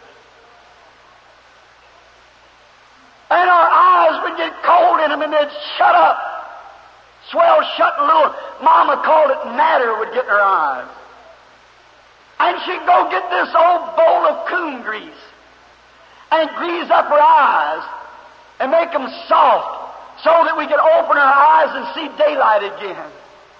And our eyes would get cold in them and they'd shut up. Swell shut, and little Mama called it matter would get in her eyes. And she'd go get this old bowl of coon grease and grease up her eyes and make them soft so that we could open our eyes and see daylight again.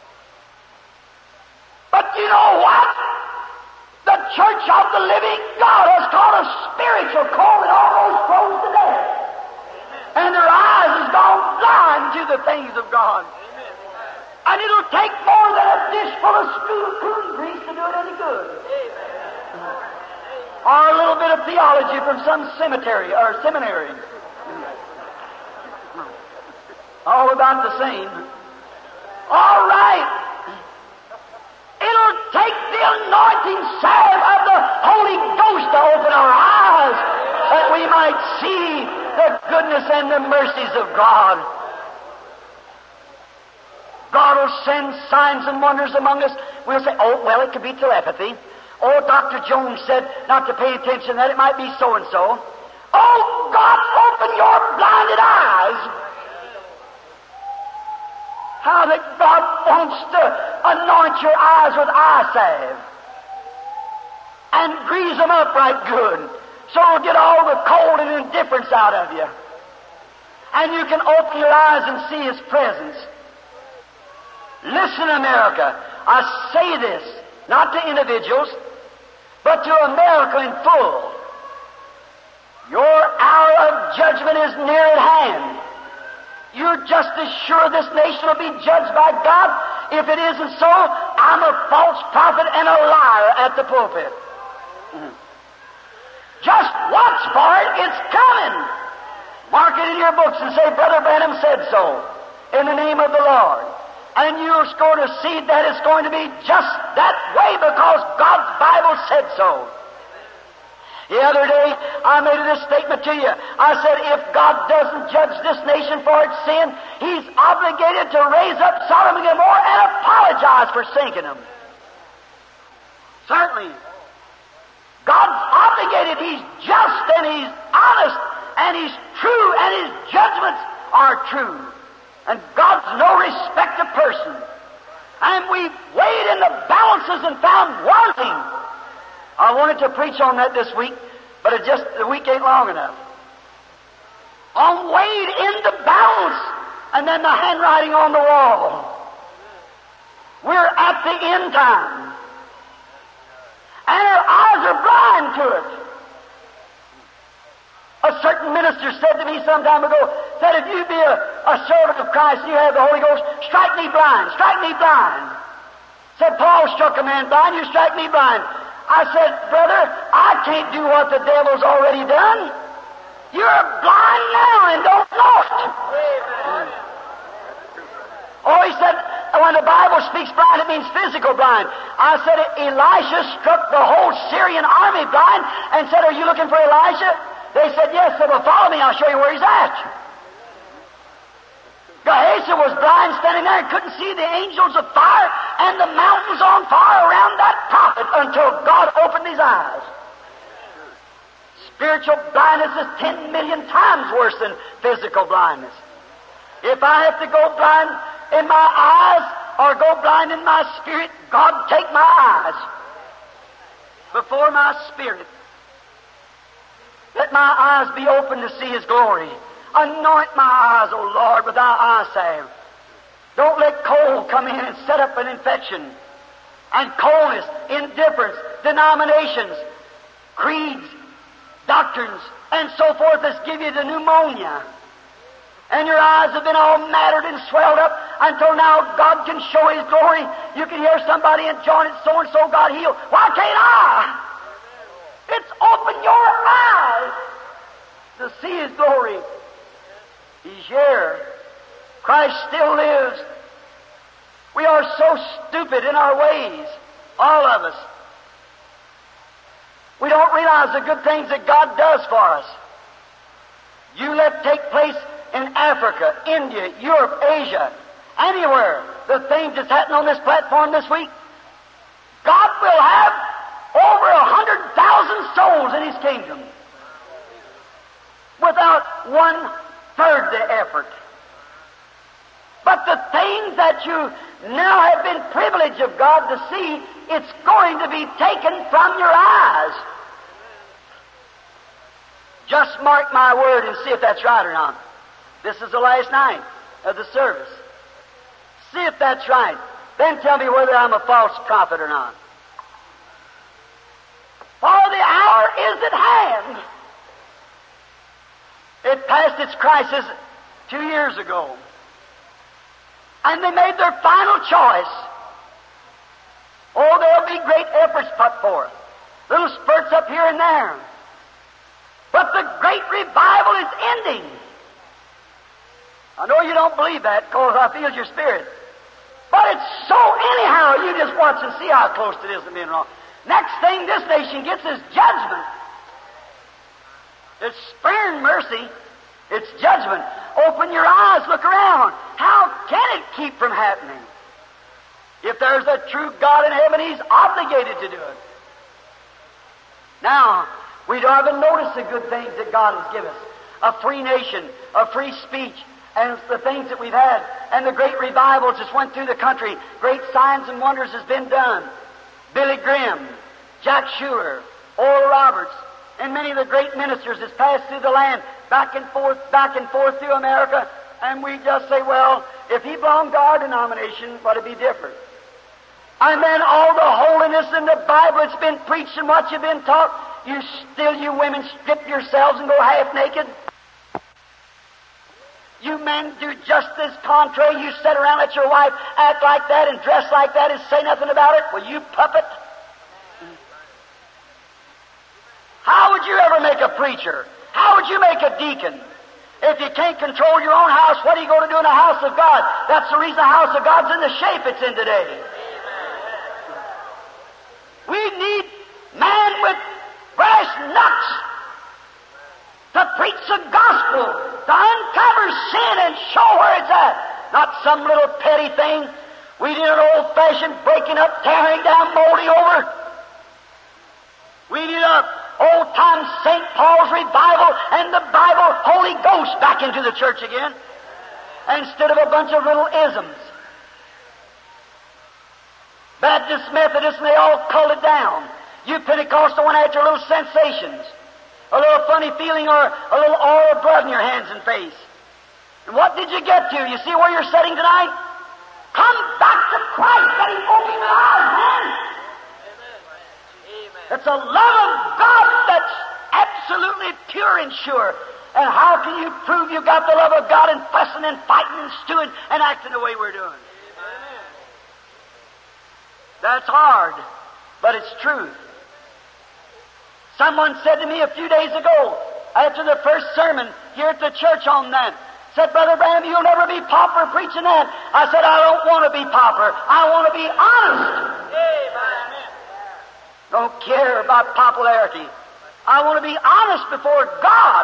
But you know what? The Church of the Living God has caught a spiritual cold and almost froze to death. And their eyes has gone blind to the things of God. And it'll take more than a dish full of coon grease to do it any good. Or a little bit of theology from some cemetery or seminary. All about the same. All right. It'll take the anointing salve of the Holy Ghost to open our eyes that we might see the goodness and the mercies of God. God will send signs and wonders among us. We'll say, oh, well, it could be telepathy. Oh, Doctor Jones said not to pay attention, that it might be so-and-so. Oh, God, open your blinded eyes. How that God wants to anoint your eyes with eye salve and grease them up right good so it'll get all the cold and indifference out of you. And you can open your eyes and see His presence. Listen, America, I say this, not to individuals, but to America in full. Your hour of judgment is near at hand. You're just as sure this nation will be judged by God. If it isn't so, I'm a false prophet and a liar at the pulpit. Mm-hmm. Just watch for it, it's coming. Mark it in your books and say, Brother Branham said so, in the name of the Lord. And you're going to see that it's going to be just that way because God's Bible said so. The other day, I made this statement to you. I said, if God doesn't judge this nation for its sin, He's obligated to raise up Sodom and Gomorrah and apologize for sinking them. Certainly. God's obligated. He's just and He's honest and He's true and His judgments are true. And God's no respect of person. And we've weighed in the balances and found wanting. I wanted to preach on that this week, but it just the week ain't long enough. On weighed in the balance, and then the handwriting on the wall. We're at the end time. And our eyes are blind to it. A certain minister said to me some time ago, said, if you be a, a servant of Christ and you have the Holy Ghost, strike me blind, strike me blind. Said, Paul struck a man blind, you strike me blind. I said, brother, I can't do what the devil's already done. You're blind now and don't know it. Oh, he said, when the Bible speaks blind, it means physical blind. I said, Elisha struck the whole Syrian army blind and said, are you looking for Elijah? They said, yes. Said, well, follow me, I'll show you where he's at. Gehazi was blind, standing there and couldn't see the angels of fire and the mountains on fire around that prophet until God opened his eyes. Spiritual blindness is ten million times worse than physical blindness. If I have to go blind in my eyes or go blind in my spirit, God take my eyes before my spirit. Let my eyes be open to see His glory. Anoint my eyes, O Lord, with Thy eye salve. Don't let cold come in and set up an infection. And coldness, indifference, denominations, creeds, doctrines, and so forth that's give you the pneumonia. And your eyes have been all mattered and swelled up until now God can show His glory. You can hear somebody and join it, so-and-so God healed. Why can't I? It's open your eyes to see His glory. He's here. Christ still lives. We are so stupid in our ways, all of us. We don't realize the good things that God does for us. You let take place in Africa, India, Europe, Asia, anywhere, the things that's happening on this platform this week, God will have over a hundred thousand souls in His kingdom without one third the effort. But the things that you now have been privileged of God to see, it's going to be taken from your eyes. Just mark my word and see if that's right or not. This is the last night of the service. See if that's right. Then tell me whether I'm a false prophet or not. For the hour is at hand. It passed its crisis two years ago. And they made their final choice. Oh, there'll be great efforts put forth. Little spurts up here and there. But the great revival is ending. I know you don't believe that because I feel your spirit. But it's so anyhow. You just watch and see how close it is to being wrong. Next thing this nation gets is judgment. It's sparing mercy. It's judgment. Open your eyes, look around. How can it keep from happening? If there's a true God in heaven, He's obligated to do it. Now, we haven't noticed the good things that God has given us. A free nation, a free speech, and the things that we've had, and the great revivals just went through the country. Great signs and wonders has been done. Billy Graham, Jack Shuler, Oral Roberts, and many of the great ministers has passed through the land, back and forth, back and forth through America, and we just say, well, if he belonged to our denomination, but it'd be different. And then all the holiness in the Bible that's been preached and what you've been taught, you still, you women, strip yourselves and go half naked. You men do just as contrary. You sit around, let your wife act like that and dress like that and say nothing about it. Well, you puppet. How would you ever make a preacher? How would you make a deacon? If you can't control your own house, what are you going to do in the house of God? That's the reason the house of God's in the shape it's in today. We need man with brass knucks to preach the gospel, to uncover sin and show where it's at. Not some little petty thing. We need an old-fashioned breaking up, tearing down, molding over. We need a old-time Saint Paul's revival and the Bible, Holy Ghost back into the church again, instead of a bunch of little isms. Baptists, Methodists, and they all culled it down. You Pentecostal went after little sensations, a little funny feeling, or a little oil of blood in your hands and face. And what did you get to? You see where you're sitting tonight? Come back to Christ that He opened your eyes, man. It's a love of God that's absolutely pure and sure. And how can you prove you got the love of God in fussing and fighting and stewing and acting the way we're doing? That's hard, but it's truth. Someone said to me a few days ago, after the first sermon here at the church on that, said, Brother Branham, you'll never be pauper preaching that. I said, I don't want to be pauper. I want to be honest. Amen. Don't care about popularity. I want to be honest before God.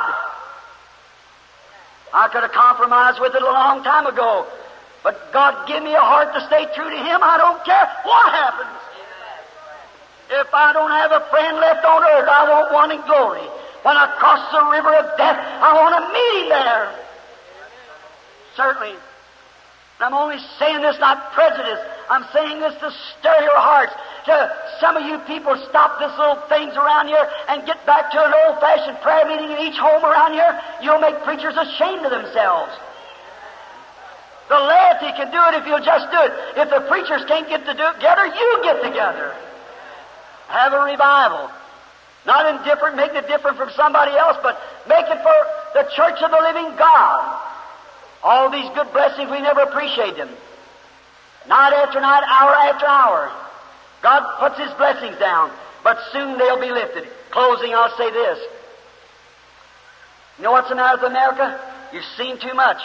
I could have compromised with it a long time ago, but God give me a heart to stay true to Him. I don't care what happens. If I don't have a friend left on earth, I want one in glory. When I cross the river of death, I want to meet Him there. Certainly. I'm only saying this, not prejudice. I'm saying this to stir your hearts. To some of you people, stop this little things around here and get back to an old-fashioned prayer meeting in each home around here. You'll make preachers ashamed of themselves. The laity can do it if you'll just do it. If the preachers can't get together, you get together. Have a revival. Not indifferent, making it different from somebody else, but make it for the church of the living God. All these good blessings, we never appreciate them. Night after night, hour after hour. God puts His blessings down, but soon they'll be lifted. Closing, I'll say this. You know what's the matter with America? You've seen too much.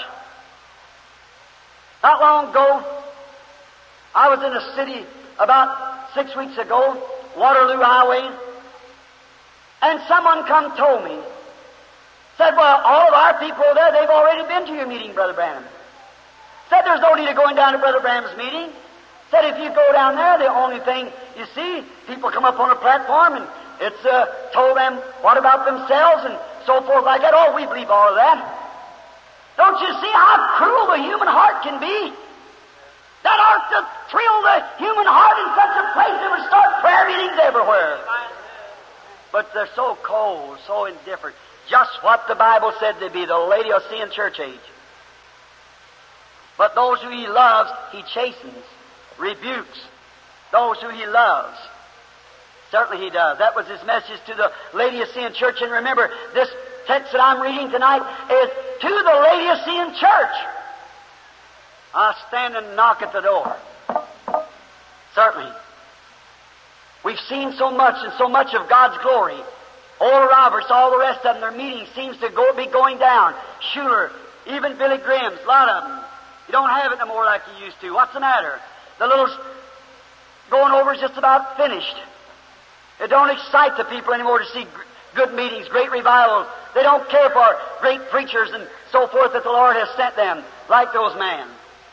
Not long ago, I was in a city about six weeks ago, Waterloo Highway, and someone come told me, said, well, all of our people there, they've already been to your meeting, Brother Branham. Said there's no need of going down to Brother Branham's meeting. Said if you go down there, the only thing you see, people come up on a platform and it's uh, told them what about themselves and so forth like that. Oh, we believe all of that. Don't you see how cruel the human heart can be? That ought to thrill the human heart in such a place that would start prayer meetings everywhere. But they're so cold, so indifferent. Just what the Bible said they'd be, the Laodicean church age. But those who He loves, He chastens, rebukes. Those who He loves. Certainly He does. That was His message to the Laodicean church. And remember, this text that I'm reading tonight is to the Laodicean church. I stand and knock at the door. Certainly. We've seen so much and so much of God's glory. Oral Roberts, all the rest of them, their meetings seems to go, be going down. Schuller, even Billy Graham's, a lot of them. You don't have it no more like you used to. What's the matter? The little going over is just about finished. It don't excite the people anymore to see good meetings, great revivals. They don't care for great preachers and so forth that the Lord has sent them, like those men.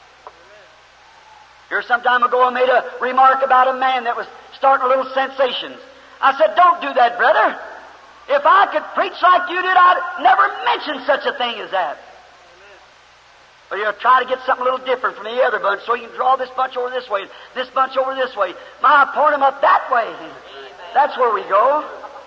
Here some time ago I made a remark about a man that was starting a little sensations. I said, don't do that, brother. If I could preach like you did, I'd never mention such a thing as that. But you'll try to get something a little different from the other bunch, so you can draw this bunch over this way, this bunch over this way. My, point them up that way. That's where we go.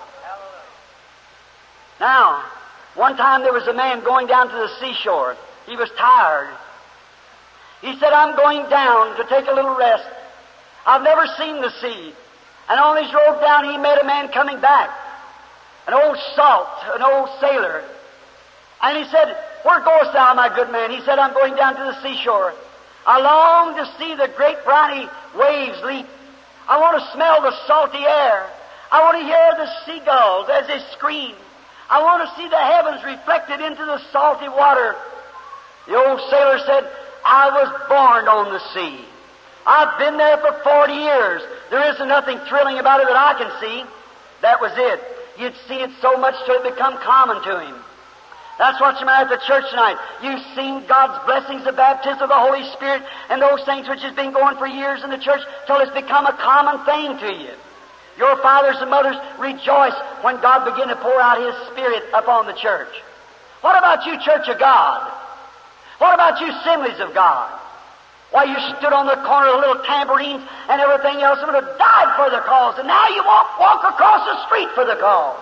Now, one time there was a man going down to the seashore. He was tired. He said, I'm going down to take a little rest. I've never seen the sea. And on his road down, he met a man coming back. An old salt, an old sailor. And he said, where goest thou, my good man? He said, I'm going down to the seashore. I long to see the great briny waves leap. I want to smell the salty air. I want to hear the seagulls as they scream. I want to see the heavens reflected into the salty water. The old sailor said, I was born on the sea. I've been there for forty years. There isn't nothing thrilling about it that I can see. That was it. You'd see it so much till it become common to him. That's what's the matter at the church tonight. You've seen God's blessings, the baptism of the Holy Spirit, and those things which has been going for years in the church till it's become a common thing to you. Your fathers and mothers rejoice when God began to pour out His Spirit upon the church. What about you, Church of God? What about you, Assemblies of God? Why, you stood on the corner with little tambourines and everything else and would have died for the cause, and now you walk, walk across the street for the cause.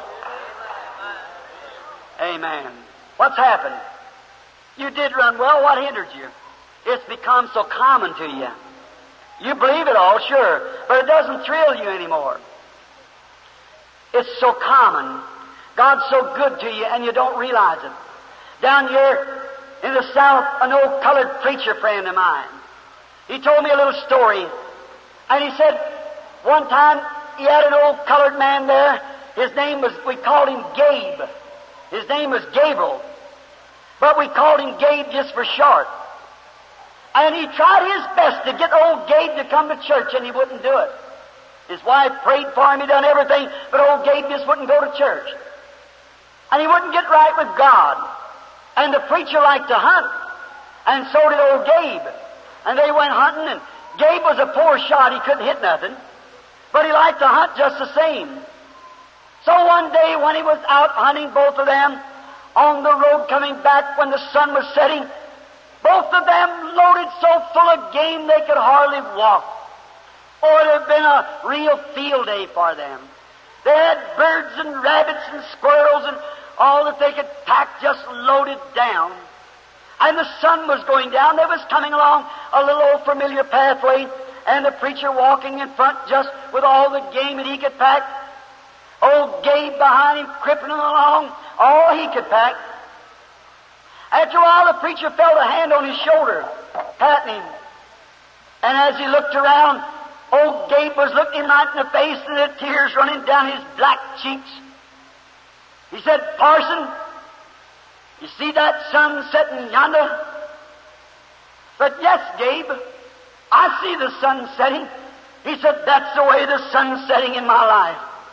Amen. What's happened? You did run well. What hindered you? It's become so common to you. You believe it all, sure, but it doesn't thrill you anymore. It's so common. God's so good to you, and you don't realize it. Down here in the South, an old colored preacher friend of mine, he told me a little story, and he said one time he had an old colored man there. His name was, we called him Gabe. His name was Gabriel, but we called him Gabe just for short. And he tried his best to get old Gabe to come to church, and he wouldn't do it. His wife prayed for him, he done everything, but old Gabe just wouldn't go to church. And he wouldn't get right with God. And the preacher liked to hunt, and so did old Gabe. And they went hunting, and Gabe was a poor shot, he couldn't hit nothing. But he liked to hunt just the same. So one day when he was out hunting, both of them, on the road coming back when the sun was setting, Both of them loaded so full of game they could hardly walk. Oh, it had been a real field day for them. They had birds and rabbits and squirrels and all that they could pack just loaded down. And the sun was going down. They was coming along a little old familiar pathway, and the preacher walking in front just with all the game that he could pack. Old Gabe behind him, crippling along, all he could pack. After a while, the preacher felt a hand on his shoulder, patting him. And as he looked around, old Gabe was looking him right in the face, and the tears running down his black cheeks. He said, "Parson, you see that sun setting yonder?" I said, "Yes, Gabe, I see the sun setting." He said, "That's the way the sun's setting in my life."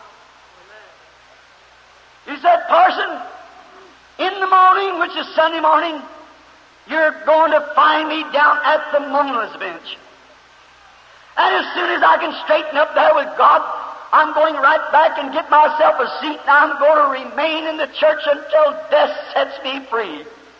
He said, "Parson, in the morning, which is Sunday morning, you're going to find me down at the Mona's bench. And as soon as I can straighten up there with God, I'm going right back and get myself a seat, and I'm going to remain in the church until death sets me free."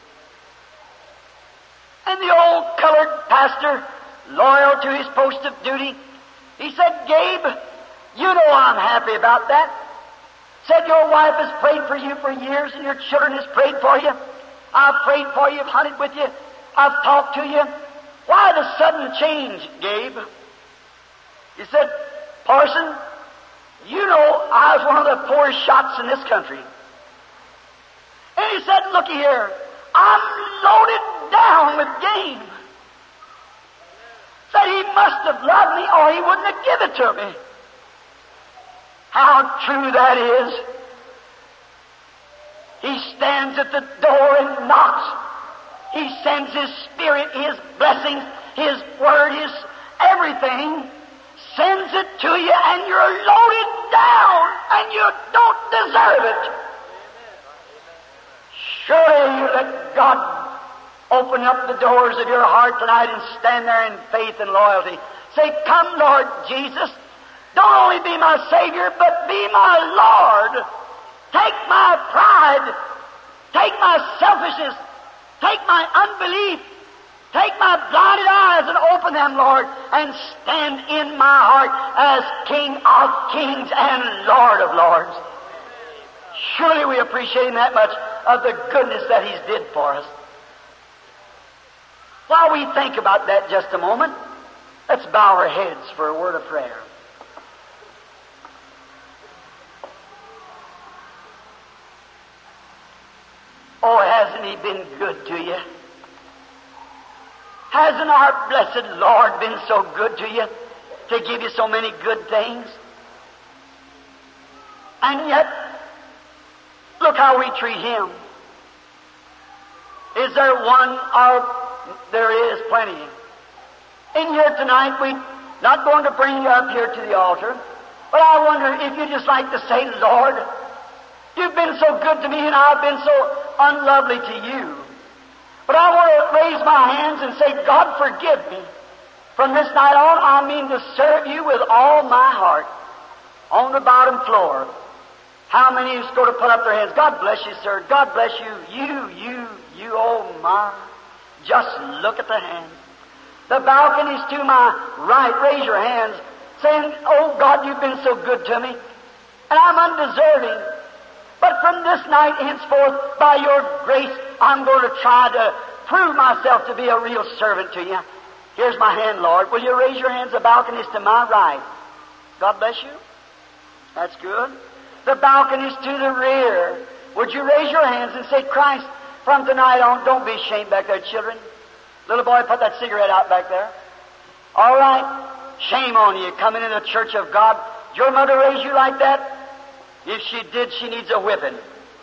And the old colored pastor, loyal to his post of duty, he said, "Gabe, you know I'm happy about that. Said your wife has prayed for you for years, and your children has prayed for you. I've prayed for you, I've hunted with you, I've talked to you. Why the sudden change, Gabe?" He said, "Parson, you know I was one of the poorest shots in this country." And he said, "Looky here, I'm loaded down with game." Said he must have loved me or he wouldn't have given it to me. How true that is. He stands at the door and knocks. He sends His Spirit, His blessings, His Word, His everything, sends it to you, and you're loaded down, and you don't deserve it. Surely you let God open up the doors of your heart tonight and stand there in faith and loyalty. Say, "Come, Lord Jesus. Don't only be my Savior, but be my Lord. Take my pride. Take my selfishness. Take my unbelief. Take my blinded eyes and open them, Lord, and stand in my heart as King of kings and Lord of lords." Surely we appreciate Him that much of the goodness that He's did for us. While we think about that just a moment, let's bow our heads for a word of prayer. Oh, hasn't He been good to you? Hasn't our blessed Lord been so good to you, to give you so many good things? And yet, look how we treat Him. Is there one? Or there is plenty. In here tonight, we're not going to bring you up here to the altar, but I wonder if you'd just like to say, "Lord, You've been so good to me, and I've been so unlovely to you. But I want to raise my hands and say, God, forgive me. From this night on, I mean to serve You with all my heart." On the bottom floor, how many is going to put up their hands? God bless you, sir. God bless you. You, you, you, oh my. Just look at the hands. The balconies to my right, raise your hands, saying, "Oh God, You've been so good to me, and I'm undeserving. But from this night henceforth, by Your grace, I'm going to try to prove myself to be a real servant to You. Here's my hand, Lord. Will You raise your hands? The balconies to my right. God bless you. That's good. The balconies to the rear. Would you raise your hands and say, "Christ, from tonight on," don't be ashamed back there, children. Little boy, put that cigarette out back there. All right. Shame on you coming in the church of God. Did your mother raise you like that? If she did, she needs a whipping.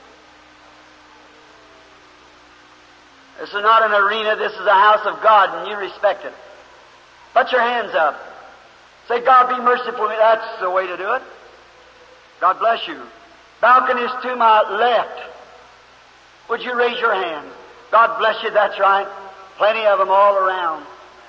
This is not an arena. This is a house of God, and you respect it. Put your hands up. Say, "God, be merciful to me." That's the way to do it. God bless you. Balconies to my left. Would you raise your hand? God bless you. That's right. Plenty of them all around.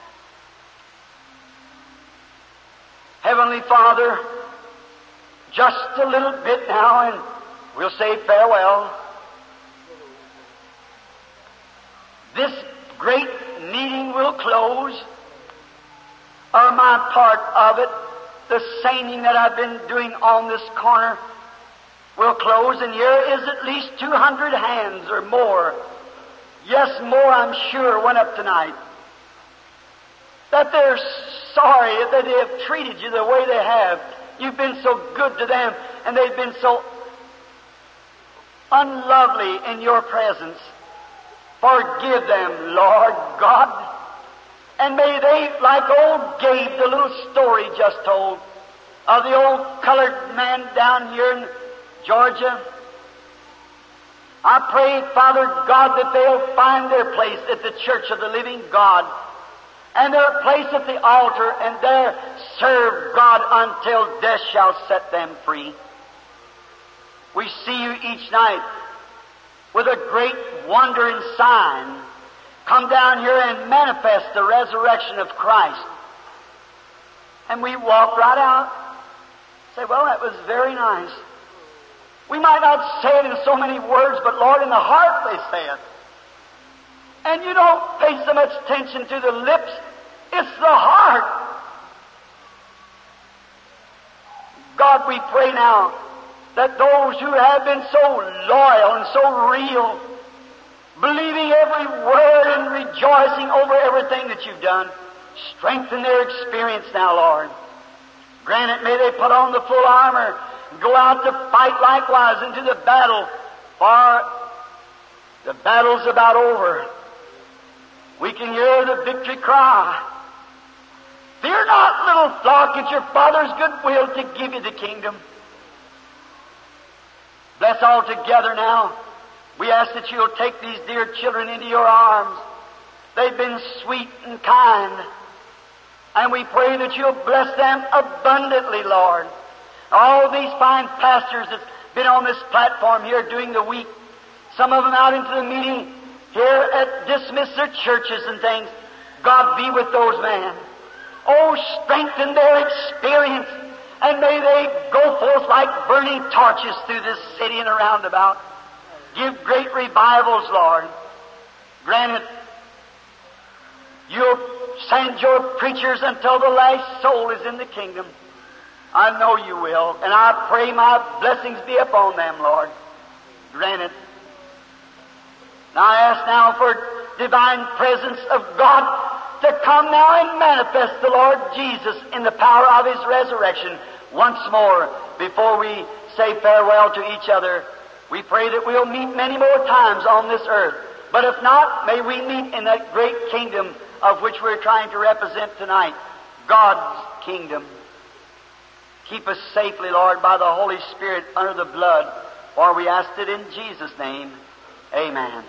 Heavenly Father, just a little bit now, and we'll say farewell. This great meeting will close, or my part of it, the singing that I've been doing on this corner, will close, and here is at least two hundred hands or more. Yes, more, I'm sure, went up tonight. That they're sorry that they have treated you the way they have. You've been so good to them, and they've been so unlovely in your presence. Forgive them, Lord God. And may they, like old Gabe, the little story just told, of the old colored man down here in Georgia. I pray, Father God, that they'll find their place at the Church of the Living God, and their place at the altar, and there serve God until death shall set them free. We see you each night with a great wonder and sign come down here and manifest the resurrection of Christ. And we walk right out, say, well, that was very nice. We might not say it in so many words, but Lord, in the heart they say it. And you don't pay so much attention to the lips, it's the heart. God, we pray now that those who have been so loyal and so real, believing every word and rejoicing over everything that you've done, strengthen their experience now, Lord. Grant it, may they put on the full armor and go out to fight likewise into the battle, for the battle's about over. We can hear the victory cry. Fear not, little flock, it's your Father's good will to give you the kingdom. Bless all together now. We ask that you'll take these dear children into your arms. They've been sweet and kind. And we pray that you'll bless them abundantly, Lord. All these fine pastors that's been on this platform here during the week, some of them out into the meeting here at dismiss their churches and things. God be with those men. Oh, strengthen their experience, and may they go forth like burning torches through this city and around about. Give great revivals, Lord. Grant it. You'll send your preachers until the last soul is in the kingdom. I know you will, and I pray my blessings be upon them, Lord. Grant it. Now I ask now for divine presence of God to come now and manifest the Lord Jesus in the power of His resurrection once more before we say farewell to each other. We pray that we'll meet many more times on this earth. But if not, may we meet in that great kingdom of which we're trying to represent tonight, God's kingdom. Keep us safely, Lord, by the Holy Spirit under the blood, for we ask it in Jesus' name. Amen.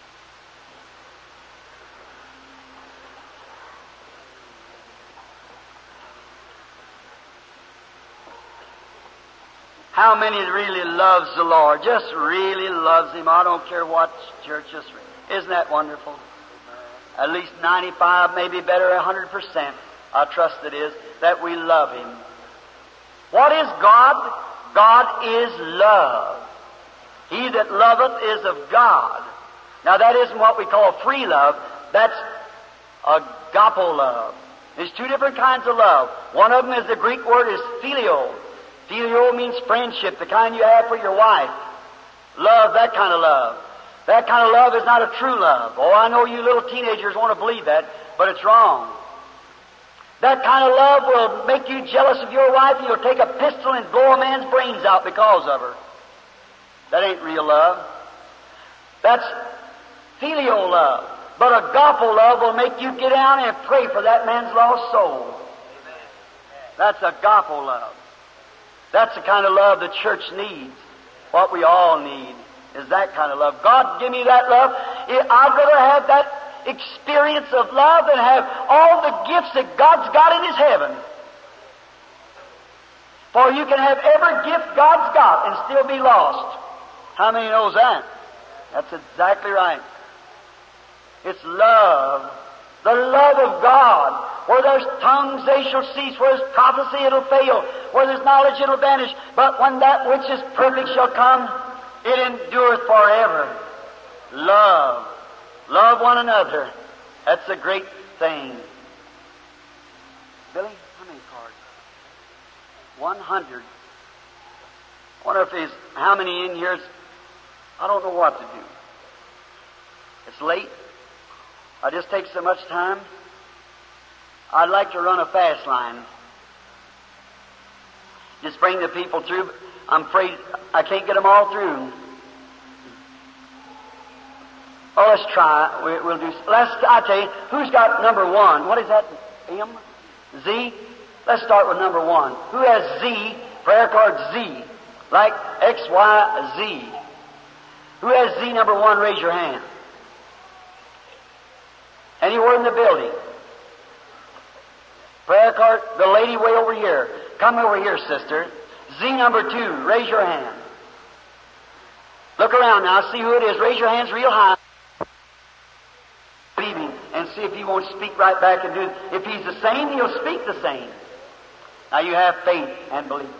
How many really loves the Lord? Just really loves Him. I don't care what church. Just isn't that wonderful? At least ninety-five, maybe better, one hundred percent. I trust it is that we love Him. What is God? God is love. He that loveth is of God. Now that isn't what we call free love. That's agapo love. There's two different kinds of love. One of them is the Greek word is phileo. Phileo means friendship, the kind you have for your wife. Love, that kind of love. That kind of love is not a true love. Oh, I know you little teenagers want to believe that, but it's wrong. That kind of love will make you jealous of your wife, and you'll take a pistol and blow a man's brains out because of her. That ain't real love. That's filial love. But agapo love will make you get down and pray for that man's lost soul. That's agapo love. That's the kind of love the church needs. What we all need is that kind of love. God, give me that love. I'd rather have that experience of love than have all the gifts that God's got in His heaven. For you can have every gift God's got and still be lost. How many knows that? That's exactly right. It's love. The love of God. Where there's tongues, they shall cease. Where there's prophecy, it'll fail. Where there's knowledge, it'll vanish. But when that which is perfect shall come, it endureth forever. Love. Love one another That's a great thing. Billy, how many cards? One hundred. I wonder if there's how many in here. I don't know what to do. It's late. I just take so much time. I'd like to run a fast line. Just bring the people through. But I'm afraid I can't get them all through. Oh, let's try. We, we'll do. Let's. I tell you, who's got number one? What is that? M, Z. Let's start with number one. Who has Z? Prayer card Z, like X, Y, Z. Who has Z number one? Raise your hand. Anywhere in the building. Prayer card. The lady way over here. Come over here, sister. Z number two. Raise your hand. Look around now. See who it is. Raise your hands real high. And see if he won't speak right back and do. If he's the same, he'll speak the same. Now you have faith and belief.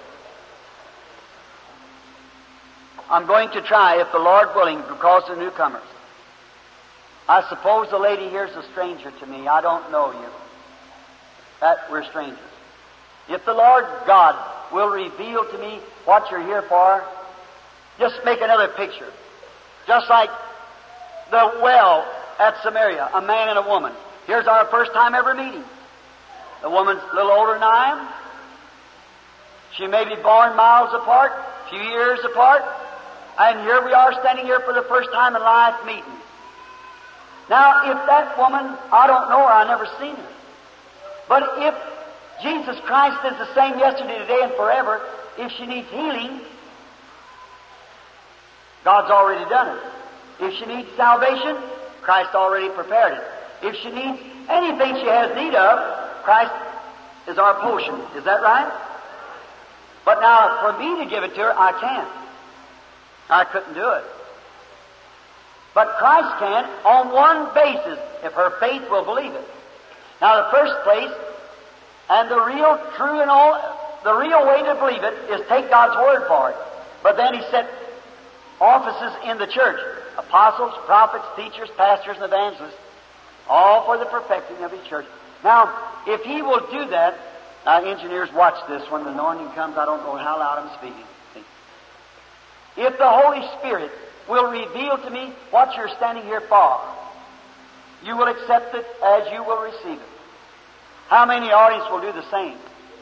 I'm going to try, if the Lord willing, because of newcomers. I suppose the lady here is a stranger to me. I don't know you. That we're strangers. If the Lord God will reveal to me what you're here for, just make another picture. Just like the well at Samaria, a man and a woman. Here's our first time ever meeting. The woman's a little older than I am. She may be born miles apart, a few years apart, and here we are standing here for the first time in life meeting. Now, if that woman, I don't know her, I've never seen her. But if Jesus Christ is the same yesterday, today, and forever, if she needs healing, God's already done it. If she needs salvation, Christ already prepared it. If she needs anything she has need of, Christ is our potion. Is that right? But now, for me to give it to her, I can't. I couldn't do it. But Christ can on one basis, if her faith will believe it. Now, the first place, and the real, true, and all, the real way to believe it is take God's word for it. But then He set offices in the church. Apostles, prophets, teachers, pastors, and evangelists, all for the perfecting of His church. Now, if He will do that, now engineers, watch this. When the anointing comes, I don't know how loud I'm speaking. If the Holy Spirit will reveal to me what you're standing here for, you will accept it as you will receive it. How many audience will do the same?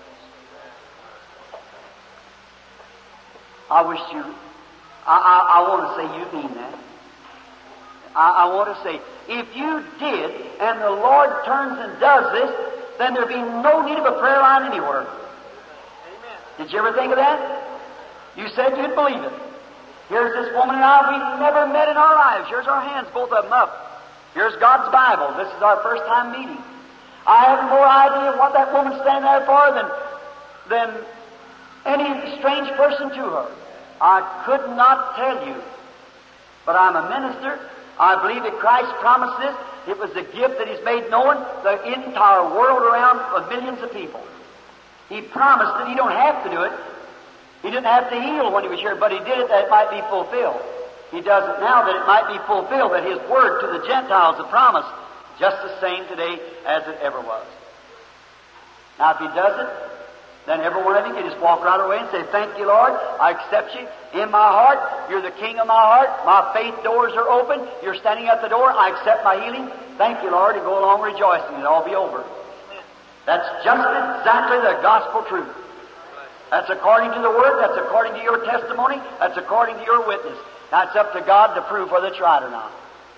I wish you, I, I, I want to say you mean that. I, I want to say, if you did, and the Lord turns and does this, then there'd be no need of a prayer line anywhere. Amen. Did you ever think of that? You said you'd believe it. Here's this woman and I, we've never met in our lives. Here's our hands, both of them up. Here's God's Bible. This is our first time meeting. I have more idea of what that woman's standing there for than, than any strange person to her. I could not tell you. But I'm a minister. I believe that Christ promised this. It was the gift that He's made known the entire world around with millions of people. He promised that He don't have to do it. He didn't have to heal when He was here, but He did it that it might be fulfilled. He does it now that it might be fulfilled, that His word to the Gentiles, the promise, just the same today as it ever was. Now, if He does it, then every one of you can just walk right away and say, thank you, Lord. I accept you in my heart. You're the King of my heart. My faith doors are open. You're standing at the door. I accept my healing. Thank you, Lord, and go along rejoicing. It'll all be over. That's just exactly the gospel truth. That's according to the Word. That's according to your testimony. That's according to your witness. Now it's up to God to prove whether it's right or not.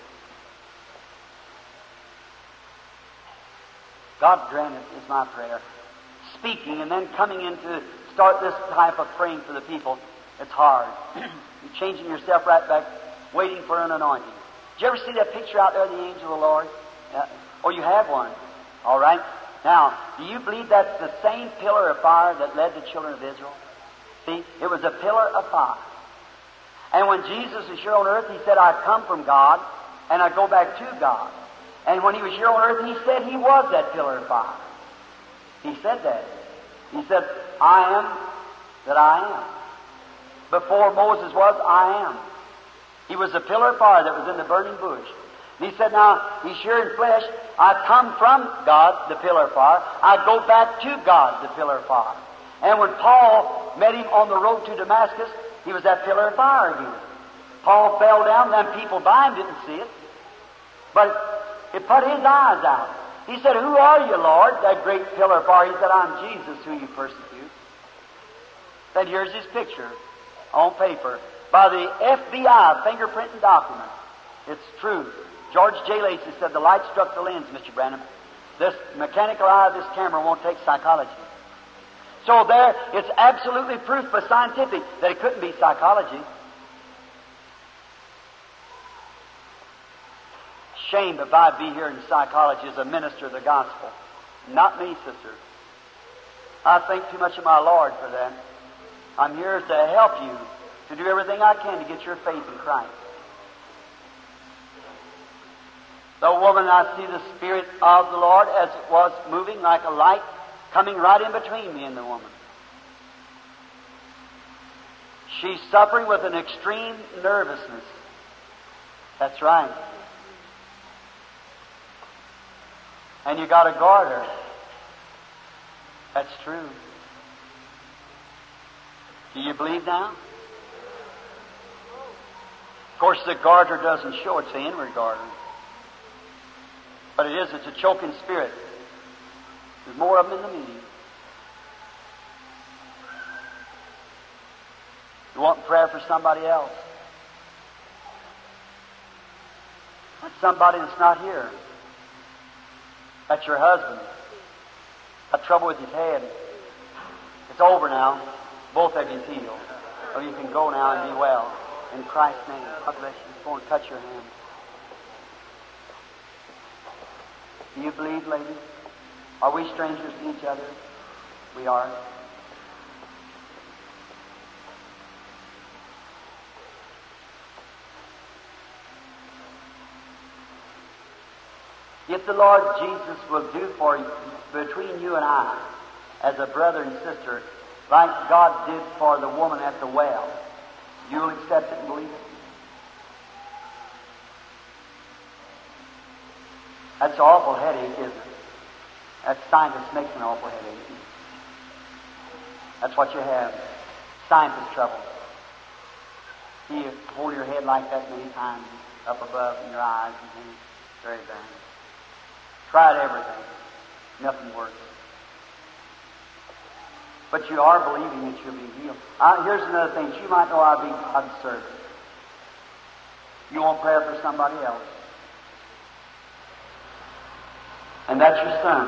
God grant it is my prayer. Speaking and then coming in to start this type of praying for the people, it's hard. You're changing yourself right back, waiting for an anointing. Did you ever see that picture out there of the angel of the Lord? Yeah. Or you have one. All right. Now, do you believe that's the same pillar of fire that led the children of Israel? See, it was a pillar of fire. And when Jesus was here on earth, He said, I come from God, and I go back to God. And when He was here on earth, He said He was that pillar of fire. He said that. He said, I am that I am. Before Moses was, I am. He was a pillar of fire that was in the burning bush. And he said, now, he's sure in flesh, I come from God, the pillar of fire. I go back to God, the pillar of fire. And when Paul met him on the road to Damascus, he was that pillar of fire again. Paul fell down, them people by him didn't see it. But it put his eyes out. He said, who are you, Lord, that great pillar of fire? He said, I'm Jesus who you persecute. Then here's his picture on paper by the F B I fingerprinting document. It's true. George J. Lacey said the light struck the lens, Mister Branham. This mechanical eye of this camera won't take psychology. So there, it's absolutely proof by scientific that it couldn't be psychology. Shame if I'd be here in psychology as a minister of the gospel. Not me, sister. I think too much of my Lord for that. I'm here to help you to do everything I can to get your faith in Christ. The woman, I see the Spirit of the Lord as it was moving like a light coming right in between me and the woman. She's suffering with an extreme nervousness. That's right. And you got to guard her. That's true. Do you believe now? Of course, the garter doesn't show. It's the inward garter. But it is. It's a choking spirit. There's more of them in the meeting. You want prayer for somebody else? That's somebody that's not here. That's your husband. Got trouble with his head. It's over now. Both of you's healed. So you can go now and be well. In Christ's name. God bless you. Go and touch your hand. Do you believe, lady? Are we strangers to each other? We are. If the Lord Jesus will do for you, between you and I, as a brother and sister, like God did for the woman at the well, you'll accept it and believe it? That's an awful headache, isn't it? That scientist makes an awful headache. That's what you have. Scientist trouble. You hold your head like that many times, up above in your eyes and things. Very bad. Tried everything. Nothing works. But you are believing that you'll be healed. Uh, here's another thing. You might know I'll be God's servant. You want prayer for somebody else. And that's your son.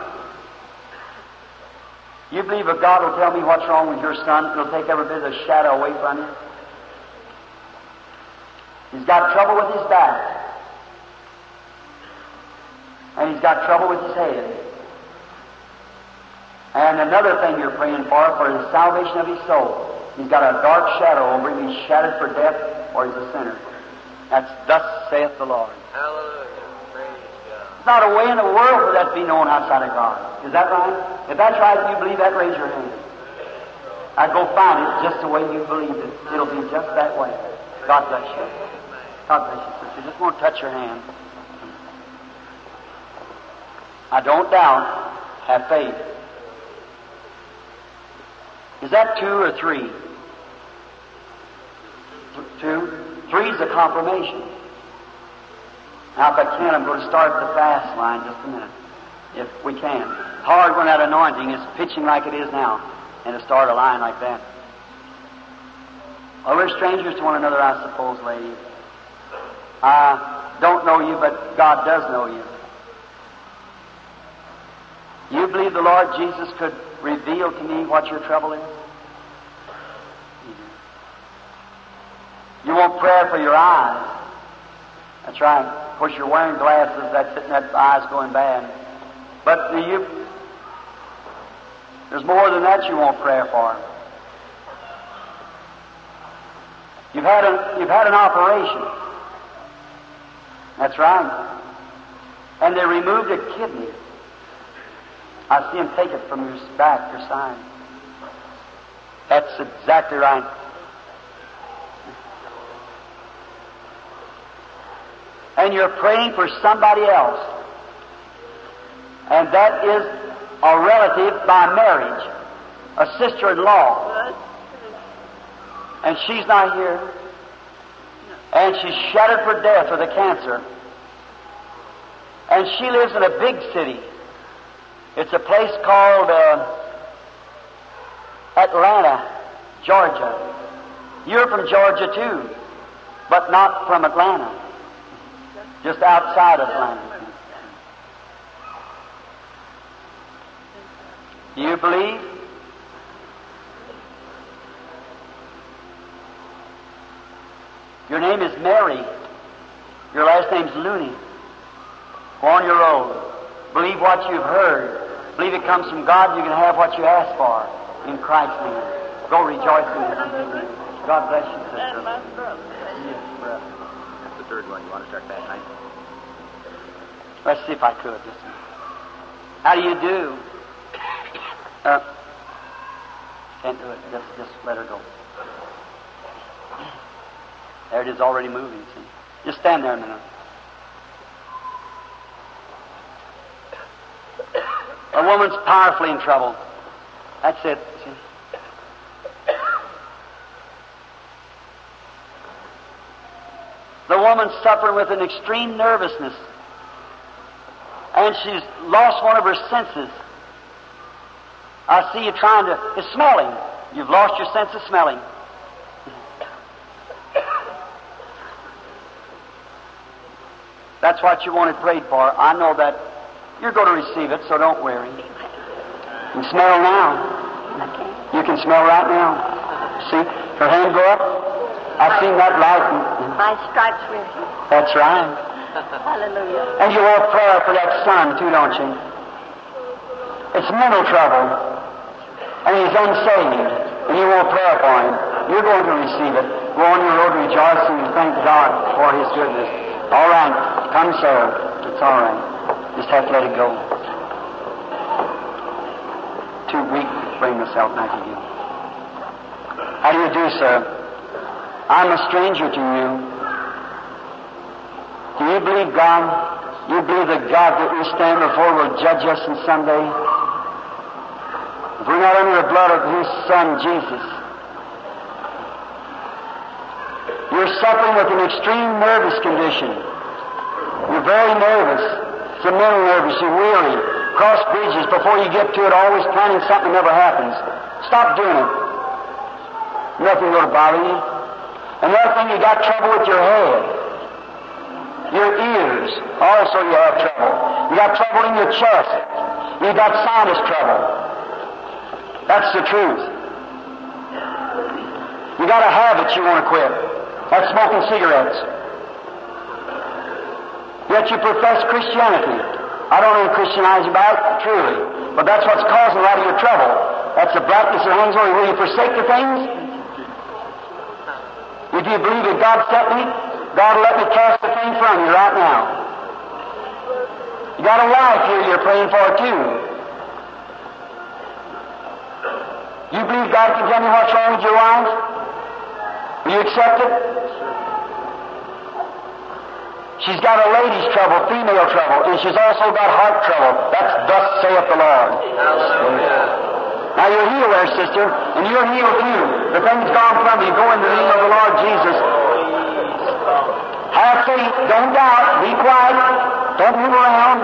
You believe if God will tell me what's wrong with your son, it'll take every bit of the shadow away from you? He's got trouble with his back. And he's got trouble with his head. And another thing you're praying for, for the salvation of his soul. He's got a dark shadow over him. He's shadowed for death, or he's a sinner. That's thus saith the Lord. Hallelujah. Praise God. There's not a way in the world for that to be known outside of God. Is that right? If that's right, you believe that, raise your hand. I go find it just the way you believe it. It'll be just that way. God bless you. God bless you, sister. Just want to touch your hand. I don't doubt. Have faith. Is that two or three? Th- two? Three is a confirmation. Now, if I can, I'm going to start the fast line just a minute. If we can. It's hard when that anointing is pitching like it is now, and to start a line like that. Well, we're strangers to one another, I suppose, lady. I don't know you, but God does know you. You believe the Lord Jesus could reveal to me what your trouble is? You want prayer for your eyes. That's right. Of course, you're wearing glasses. That's it, and that eye's going bad. But do you? There's more than that you want prayer for. You've had a, you've had an operation. That's right. And they removed a kidney. I see him take it from your back, your side. That's exactly right. And and you're praying for somebody else. And that is a relative by marriage, a sister-in-law. And she's not here. And she's shattered for death with a cancer. And she lives in a big city. It's a place called uh, Atlanta, Georgia. You're from Georgia too, but not from Atlanta. Just outside Atlanta. Do you believe? Your name is Mary. Your last name's Looney. Go on your road. Believe what you've heard. Believe it comes from God. You can have what you ask for in Christ's name. Go rejoice in His. God bless you, sister. Yes, brother. That's the third one. You want to start that night? Let's see if I could. Just how do you do? Uh, can't do it. Just, just let her go. There it is, already moving. See? Just stand there a minute. A woman's powerfully in trouble. That's it. See? The woman's suffering with an extreme nervousness, and she's lost one of her senses. I see you trying to... It's smelling. You've lost your sense of smelling. That's what you wanted prayed for. I know that. You're going to receive it, so don't worry. You can smell now. You can smell right now. See her hand go up? I've seen that light. My stripes with you. That's right. Hallelujah. And you want prayer for that son, too, don't you? It's mental trouble. And he's unsaved. And you want prayer for him. You're going to receive it. Go on your road rejoicing and thank God for His goodness. All right. Come, sir. It's all right. Just have to let it go. Too weak to bring myself back again. How do you do, sir? I'm a stranger to you. Do you believe God? You believe that God that we stand before will judge us in some day? If we're not under the blood of His Son, Jesus. You're suffering with an extreme nervous condition. You're very nervous. It's a mental nervous. You're weary. Cross bridges before you get to it, always planning something that never happens. Stop doing it. Nothing going to bother you. Another thing, you got trouble with your head. Your ears, also you have trouble. You got trouble in your chest. You got sinus trouble. That's the truth. You got a habit you want to quit. That's smoking cigarettes. Yet you profess Christianity. I don't know Christianize you by it, truly. But that's what's causing a lot of your trouble. That's the blackness that hangs over you. Will you forsake the things? If you believe that God sent me, God will let me cast the thing from you right now. You got a wife here you're praying for too. You believe God can tell me what's wrong with your wife? Will you accept it? She's got a lady's trouble, female trouble, and she's also got heart trouble. That's thus saith the Lord. Hallelujah. Now you're healed there, sister, and you're healed too. The thing's gone from you. Go in the name of the Lord Jesus. Have faith. Don't doubt. Be quiet. Don't move around.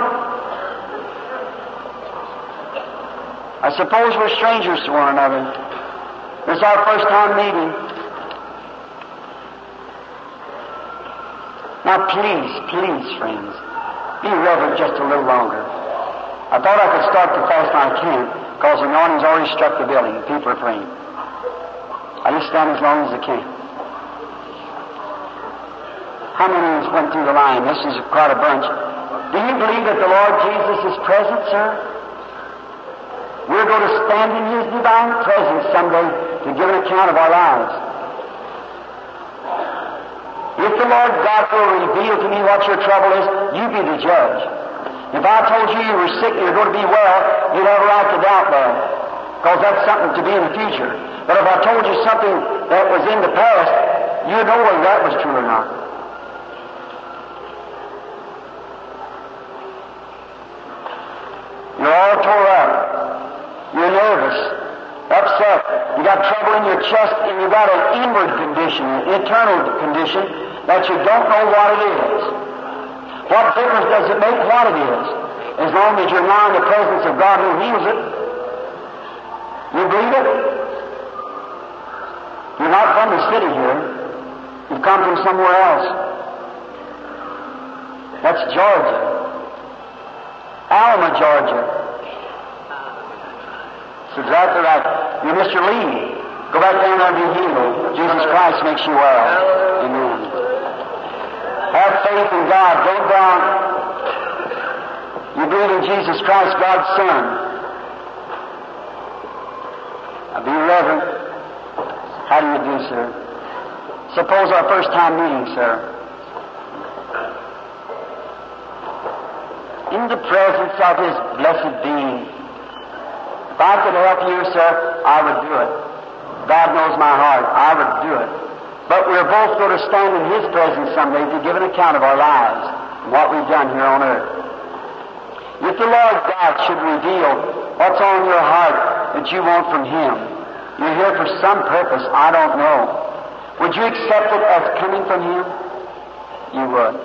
I suppose we're strangers to one another. This is our first time meeting. Now please, please, friends, be reverent just a little longer. I thought I could start the fast, and I can't, because the anointing's already struck the building. People are praying. I just stand as long as I can. How many of us went through the line? This is quite a bunch. Do you believe that the Lord Jesus is present, sir? We're going to stand in His divine presence someday to give an account of our lives. If the Lord God will reveal to me what your trouble is, you be the judge. If I told you you were sick and you're going to be well, you'd have a right to doubt that, because that's something to be in the future. But if I told you something that was in the past, you'd know whether that was true or not. You're all tore up. You're nervous, upset. You got trouble in your chest, and you got an inward condition, an internal condition that you don't know what it is. What difference does it make what it is? As long as you're now in the presence of God who heals it. You believe it? You're not from the city here. You've come from somewhere else. That's Georgia. Alma, Georgia. That's exactly right. You're Mister Lee. Go back down there and be healed. Jesus Christ makes you well. Amen. Have faith in God. Don't down. You believe in Jesus Christ, God's Son. Now be reverent. How do you do, sir? Suppose our first time meeting, sir. In the presence of His blessed being. If I could help you, sir, I would do it. God knows my heart. I would do it. But we're both going to stand in His presence someday to give an account of our lives and what we've done here on earth. If the Lord God should reveal what's on your heart that you want from Him, you're here for some purpose, I don't know. Would you accept it as coming from Him? You would.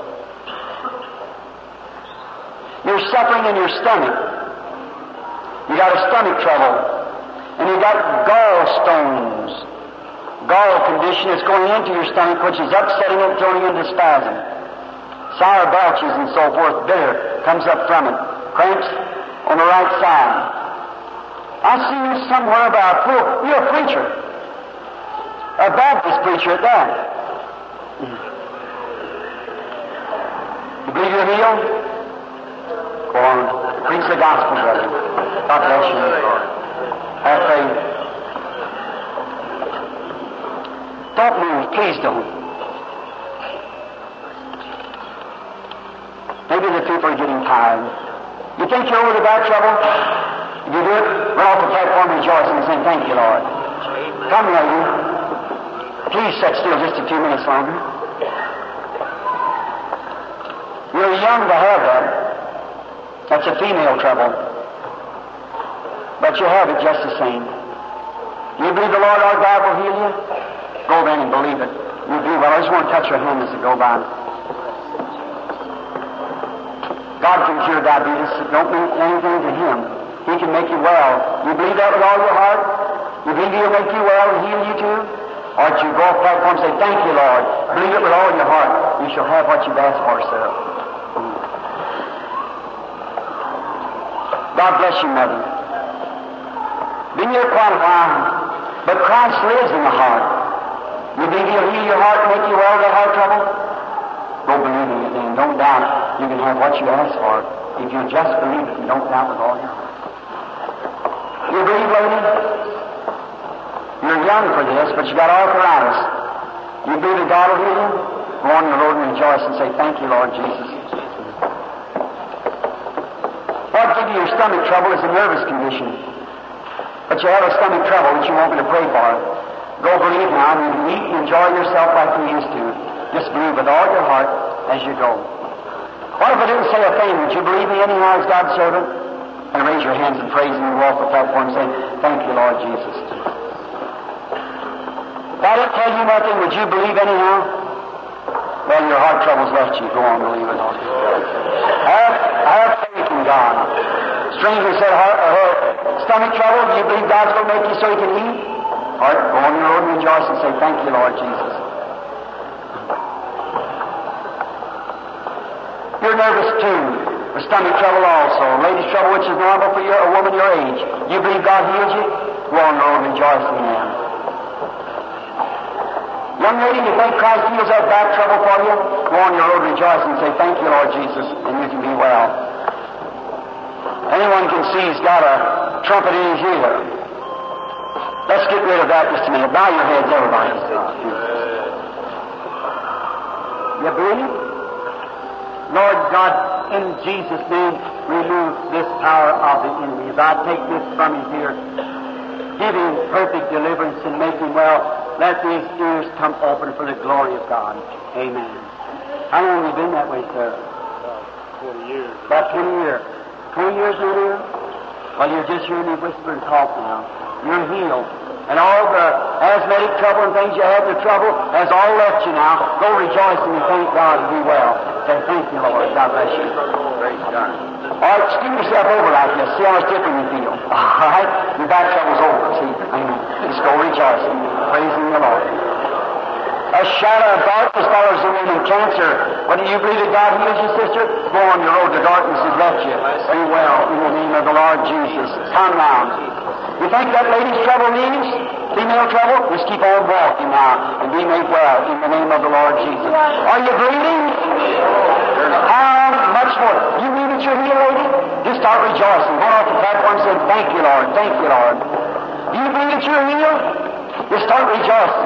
You're suffering in your stomach. You got a stomach trouble. And you got gallstones. Gall condition is going into your stomach, which is upsetting it, turning into spasm. Sour belches and so forth, bitter, comes up from it. Cramps on the right side. I see you somewhere about, oh, you're a preacher. A Baptist preacher at that. You believe you're healed? Go on. Preach the gospel, brother. God bless you. Have faith. Don't move. Please don't. Maybe the people are getting tired. You think you're over the back trouble? If you do it, run off the platform rejoicing and saying, thank you, Lord. Come, lady. Please sit still just a few minutes longer. You're young to have that. That's a female trouble. But you have it just the same. You believe the Lord our God will heal you? Go then and believe it. You do well. I just want to touch your hand as it go by. God can cure diabetes. Don't mean anything to Him. He can make you well. You believe that with all your heart? You believe He'll make you well and heal you too? Or do you go off the platform and say, thank you, Lord. Believe it with all your heart. You shall have what you've asked for, sir. God bless you, Mother. Been here quite a while, but Christ lives in the heart. You believe He'll heal your heart and make you well of that heart trouble? Go believe in it then. Don't doubt it. You can have what you ask for if you just believe it and don't doubt with all your heart. You believe, lady? You're young for this, but you got arthritis. You believe that God will heal you? Go on the road and rejoice and say, thank you, Lord Jesus. What gives you your stomach trouble is a nervous condition. But you have a stomach trouble that you want me to pray for. Go believe now, and you can eat and enjoy yourself like you used to. Just believe with all your heart as you go. What if I didn't say a thing? Would you believe me anyhow as God's servant? And raise your hands and praise Him and walk the platform and say, thank you, Lord Jesus. If I didn't tell you nothing, would you believe anyhow? Well, your heart trouble's left you. Go on, believe it. Have, have faith in God. Stranger said, her, her stomach trouble, do you believe God's going to make you so you can eat? All right, go on your road and rejoice and say, thank you, Lord Jesus. You're nervous too. The stomach trouble also. Ladies' trouble, which is normal for your, a woman your age. You believe God heals you? Go on your road and rejoice in Him. Young lady, you think Christ heals that back trouble for you? Go on your road and rejoice and say, thank you, Lord Jesus, and you can be well. Anyone can see He's got a trumpet in His ear. Let's get rid of that just a minute. Bow your heads, everybody. You believe? Lord God, in Jesus' name, remove this power of the enemy. As I take this from his ear, give him perfect deliverance and make him well. Let his ears come open for the glory of God. Amen. How long have you been that way, sir? About twenty years. About twenty years. Twenty years in here? Well, you're just hearing me whisper and talk now. You're healed. And all the asthmatic trouble and things you had, the trouble, has all left you now. Go rejoicing and thank God and be well. Say, thank you, Lord. God bless you. Praise God. All right, scoot yourself over like this. See how much different you feel. All right? Your back trouble's over. See? Amen. Just go rejoicing. Praising the Lord. A shadow of darkness follows the woman cancer. But do you believe that God heals you, sister? Go on your road. The darkness has left you. Be well in the name of the Lord Jesus. Come now. You think that lady's trouble leaves? Female trouble? Just keep on walking now and be made well in the name of the Lord Jesus. Are you bleeding? How much more? You believe that you're healed, lady? Just start rejoicing. Go off the platform and say, thank you, Lord. Thank you, Lord. Do you believe that you're healed? Just start rejoicing.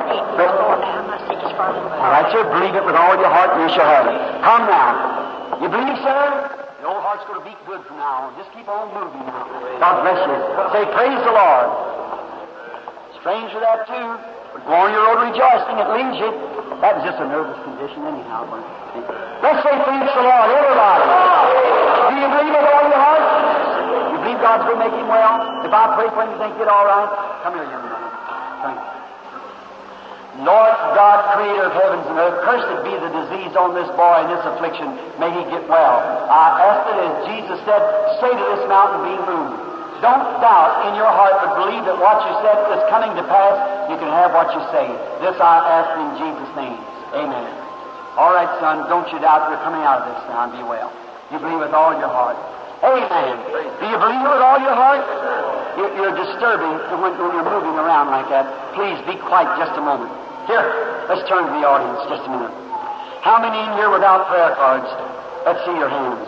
All right, sir. Believe it with all your heart and you shall have it. Come now. You believe, sir? The old heart's going to beat good from now on. Just keep on moving now. God bless you. Say, praise the Lord. Strange for that, too. But go on your road rejoicing. It leads you. That was just a nervous condition anyhow. Let's say, thanks the Lord, everybody. Do you believe with all your heart? You believe God's going to make him well? If I pray for him, you think it all right? Come here, young man. Thank you. Lord God, creator of heavens and earth, cursed be the disease on this boy and this affliction. May he get well. I ask it as Jesus said, say to this mountain, be moved. Don't doubt in your heart, but believe that what you said is coming to pass. You can have what you say. This I ask in Jesus' name. Amen. All right, son, don't you doubt you're coming out of this now and be well. You believe with all your heart. Amen. Do you believe with all your heart? You're, you're disturbing when, when you're moving around like that. Please be quiet just a moment. Here, let's turn to the audience just a minute. How many in here without prayer cards? Let's see your hands.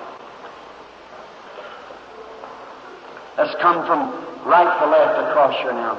Let's come from right to left across here now.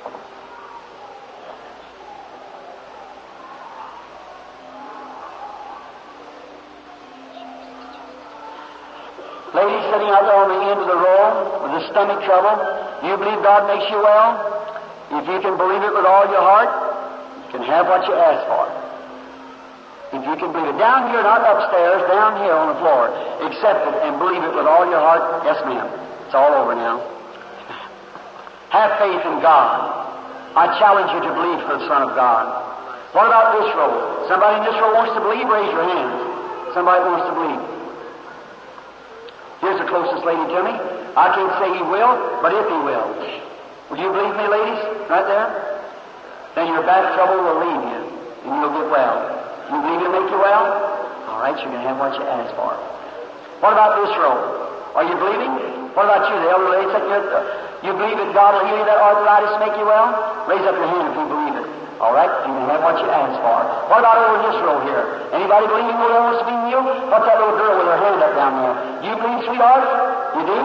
Lady sitting out there on the end of the row with the stomach trouble, you believe God makes you well? If you can believe it with all your heart, can have what you ask for. If you can believe it. Down here, not upstairs, down here on the floor. Accept it and believe it with all your heart. Yes, ma'am. It's all over now. Have faith in God. I challenge you to believe for the Son of God. What about this row? Somebody in this row wants to believe? Raise your hand. Somebody wants to believe. Here's the closest lady to me. I can't say he will, but if he will. Will you believe me, ladies? Right there? Then your back trouble will leave you, and you'll get well. You believe it'll make you well? All right, you're going to have what you ask for. What about this row? Are you believing? What about you, the elder lady sitting here? You believe that God will heal you that arthritis and make you well? Raise up your hand if you believe it. All right, you can have what you ask for. What about over this row here? Anybody believing who wants to be healed? What's that little girl with her hand up down there? You believe, sweetheart? You do?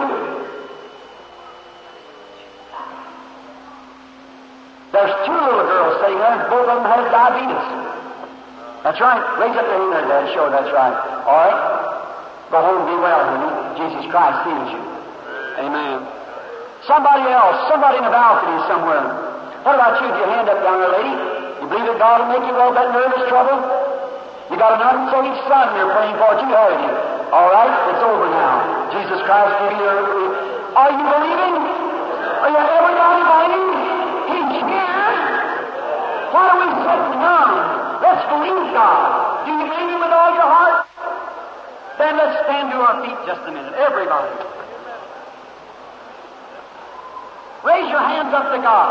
There's two little girls sitting there, and both of them have diabetes. That's right. Raise up your hand there, Dad. Sure, that's right. All right? Go home and be well, honey. Jesus Christ heals you. Amen. Somebody else, somebody in the balcony somewhere. What about you? With your hand up down there, lady? You believe that God will make you well with that nervous trouble? You got an unsaved son you're praying for. You have you. All right? It's over now. Jesus Christ give you your... Are you believing? Are you everybody believing? He's here. Why do we sit down? Let's believe God. Do you believe Him with all your heart? Then let's stand to our feet just a minute. Everybody. Raise your hands up to God.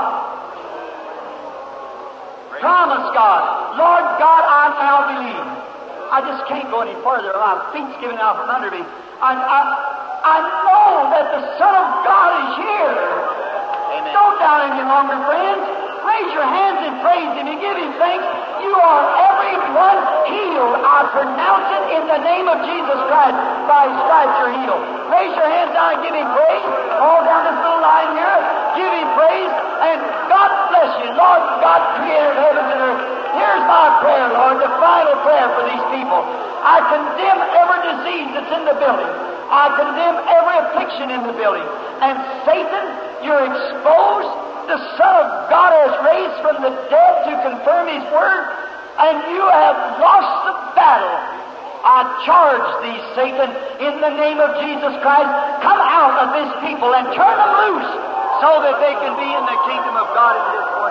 Promise God. Lord God, I now believe. I just can't go any further. My feet's giving out from under me. I, I, I know that the Son of God is here. Amen. Don't doubt any longer, friends. Raise your hands and praise Him and give Him thanks. You are everyone healed. I pronounce it in the name of Jesus Christ. By His stripes you're healed. Raise your hands now and give Him praise. All down this little line here, give Him praise. And God bless you. Lord God, creator of heavens and earth. Here's my prayer, Lord, the final prayer for these people. I condemn every disease that's in the building. I condemn every affliction in the building. And Satan, you're exposed. The Son of God has raised from the dead to confirm His word, and you have lost the battle. I charge thee, Satan, in the name of Jesus Christ, come out of this people and turn them loose so that they can be in the kingdom of God in this world.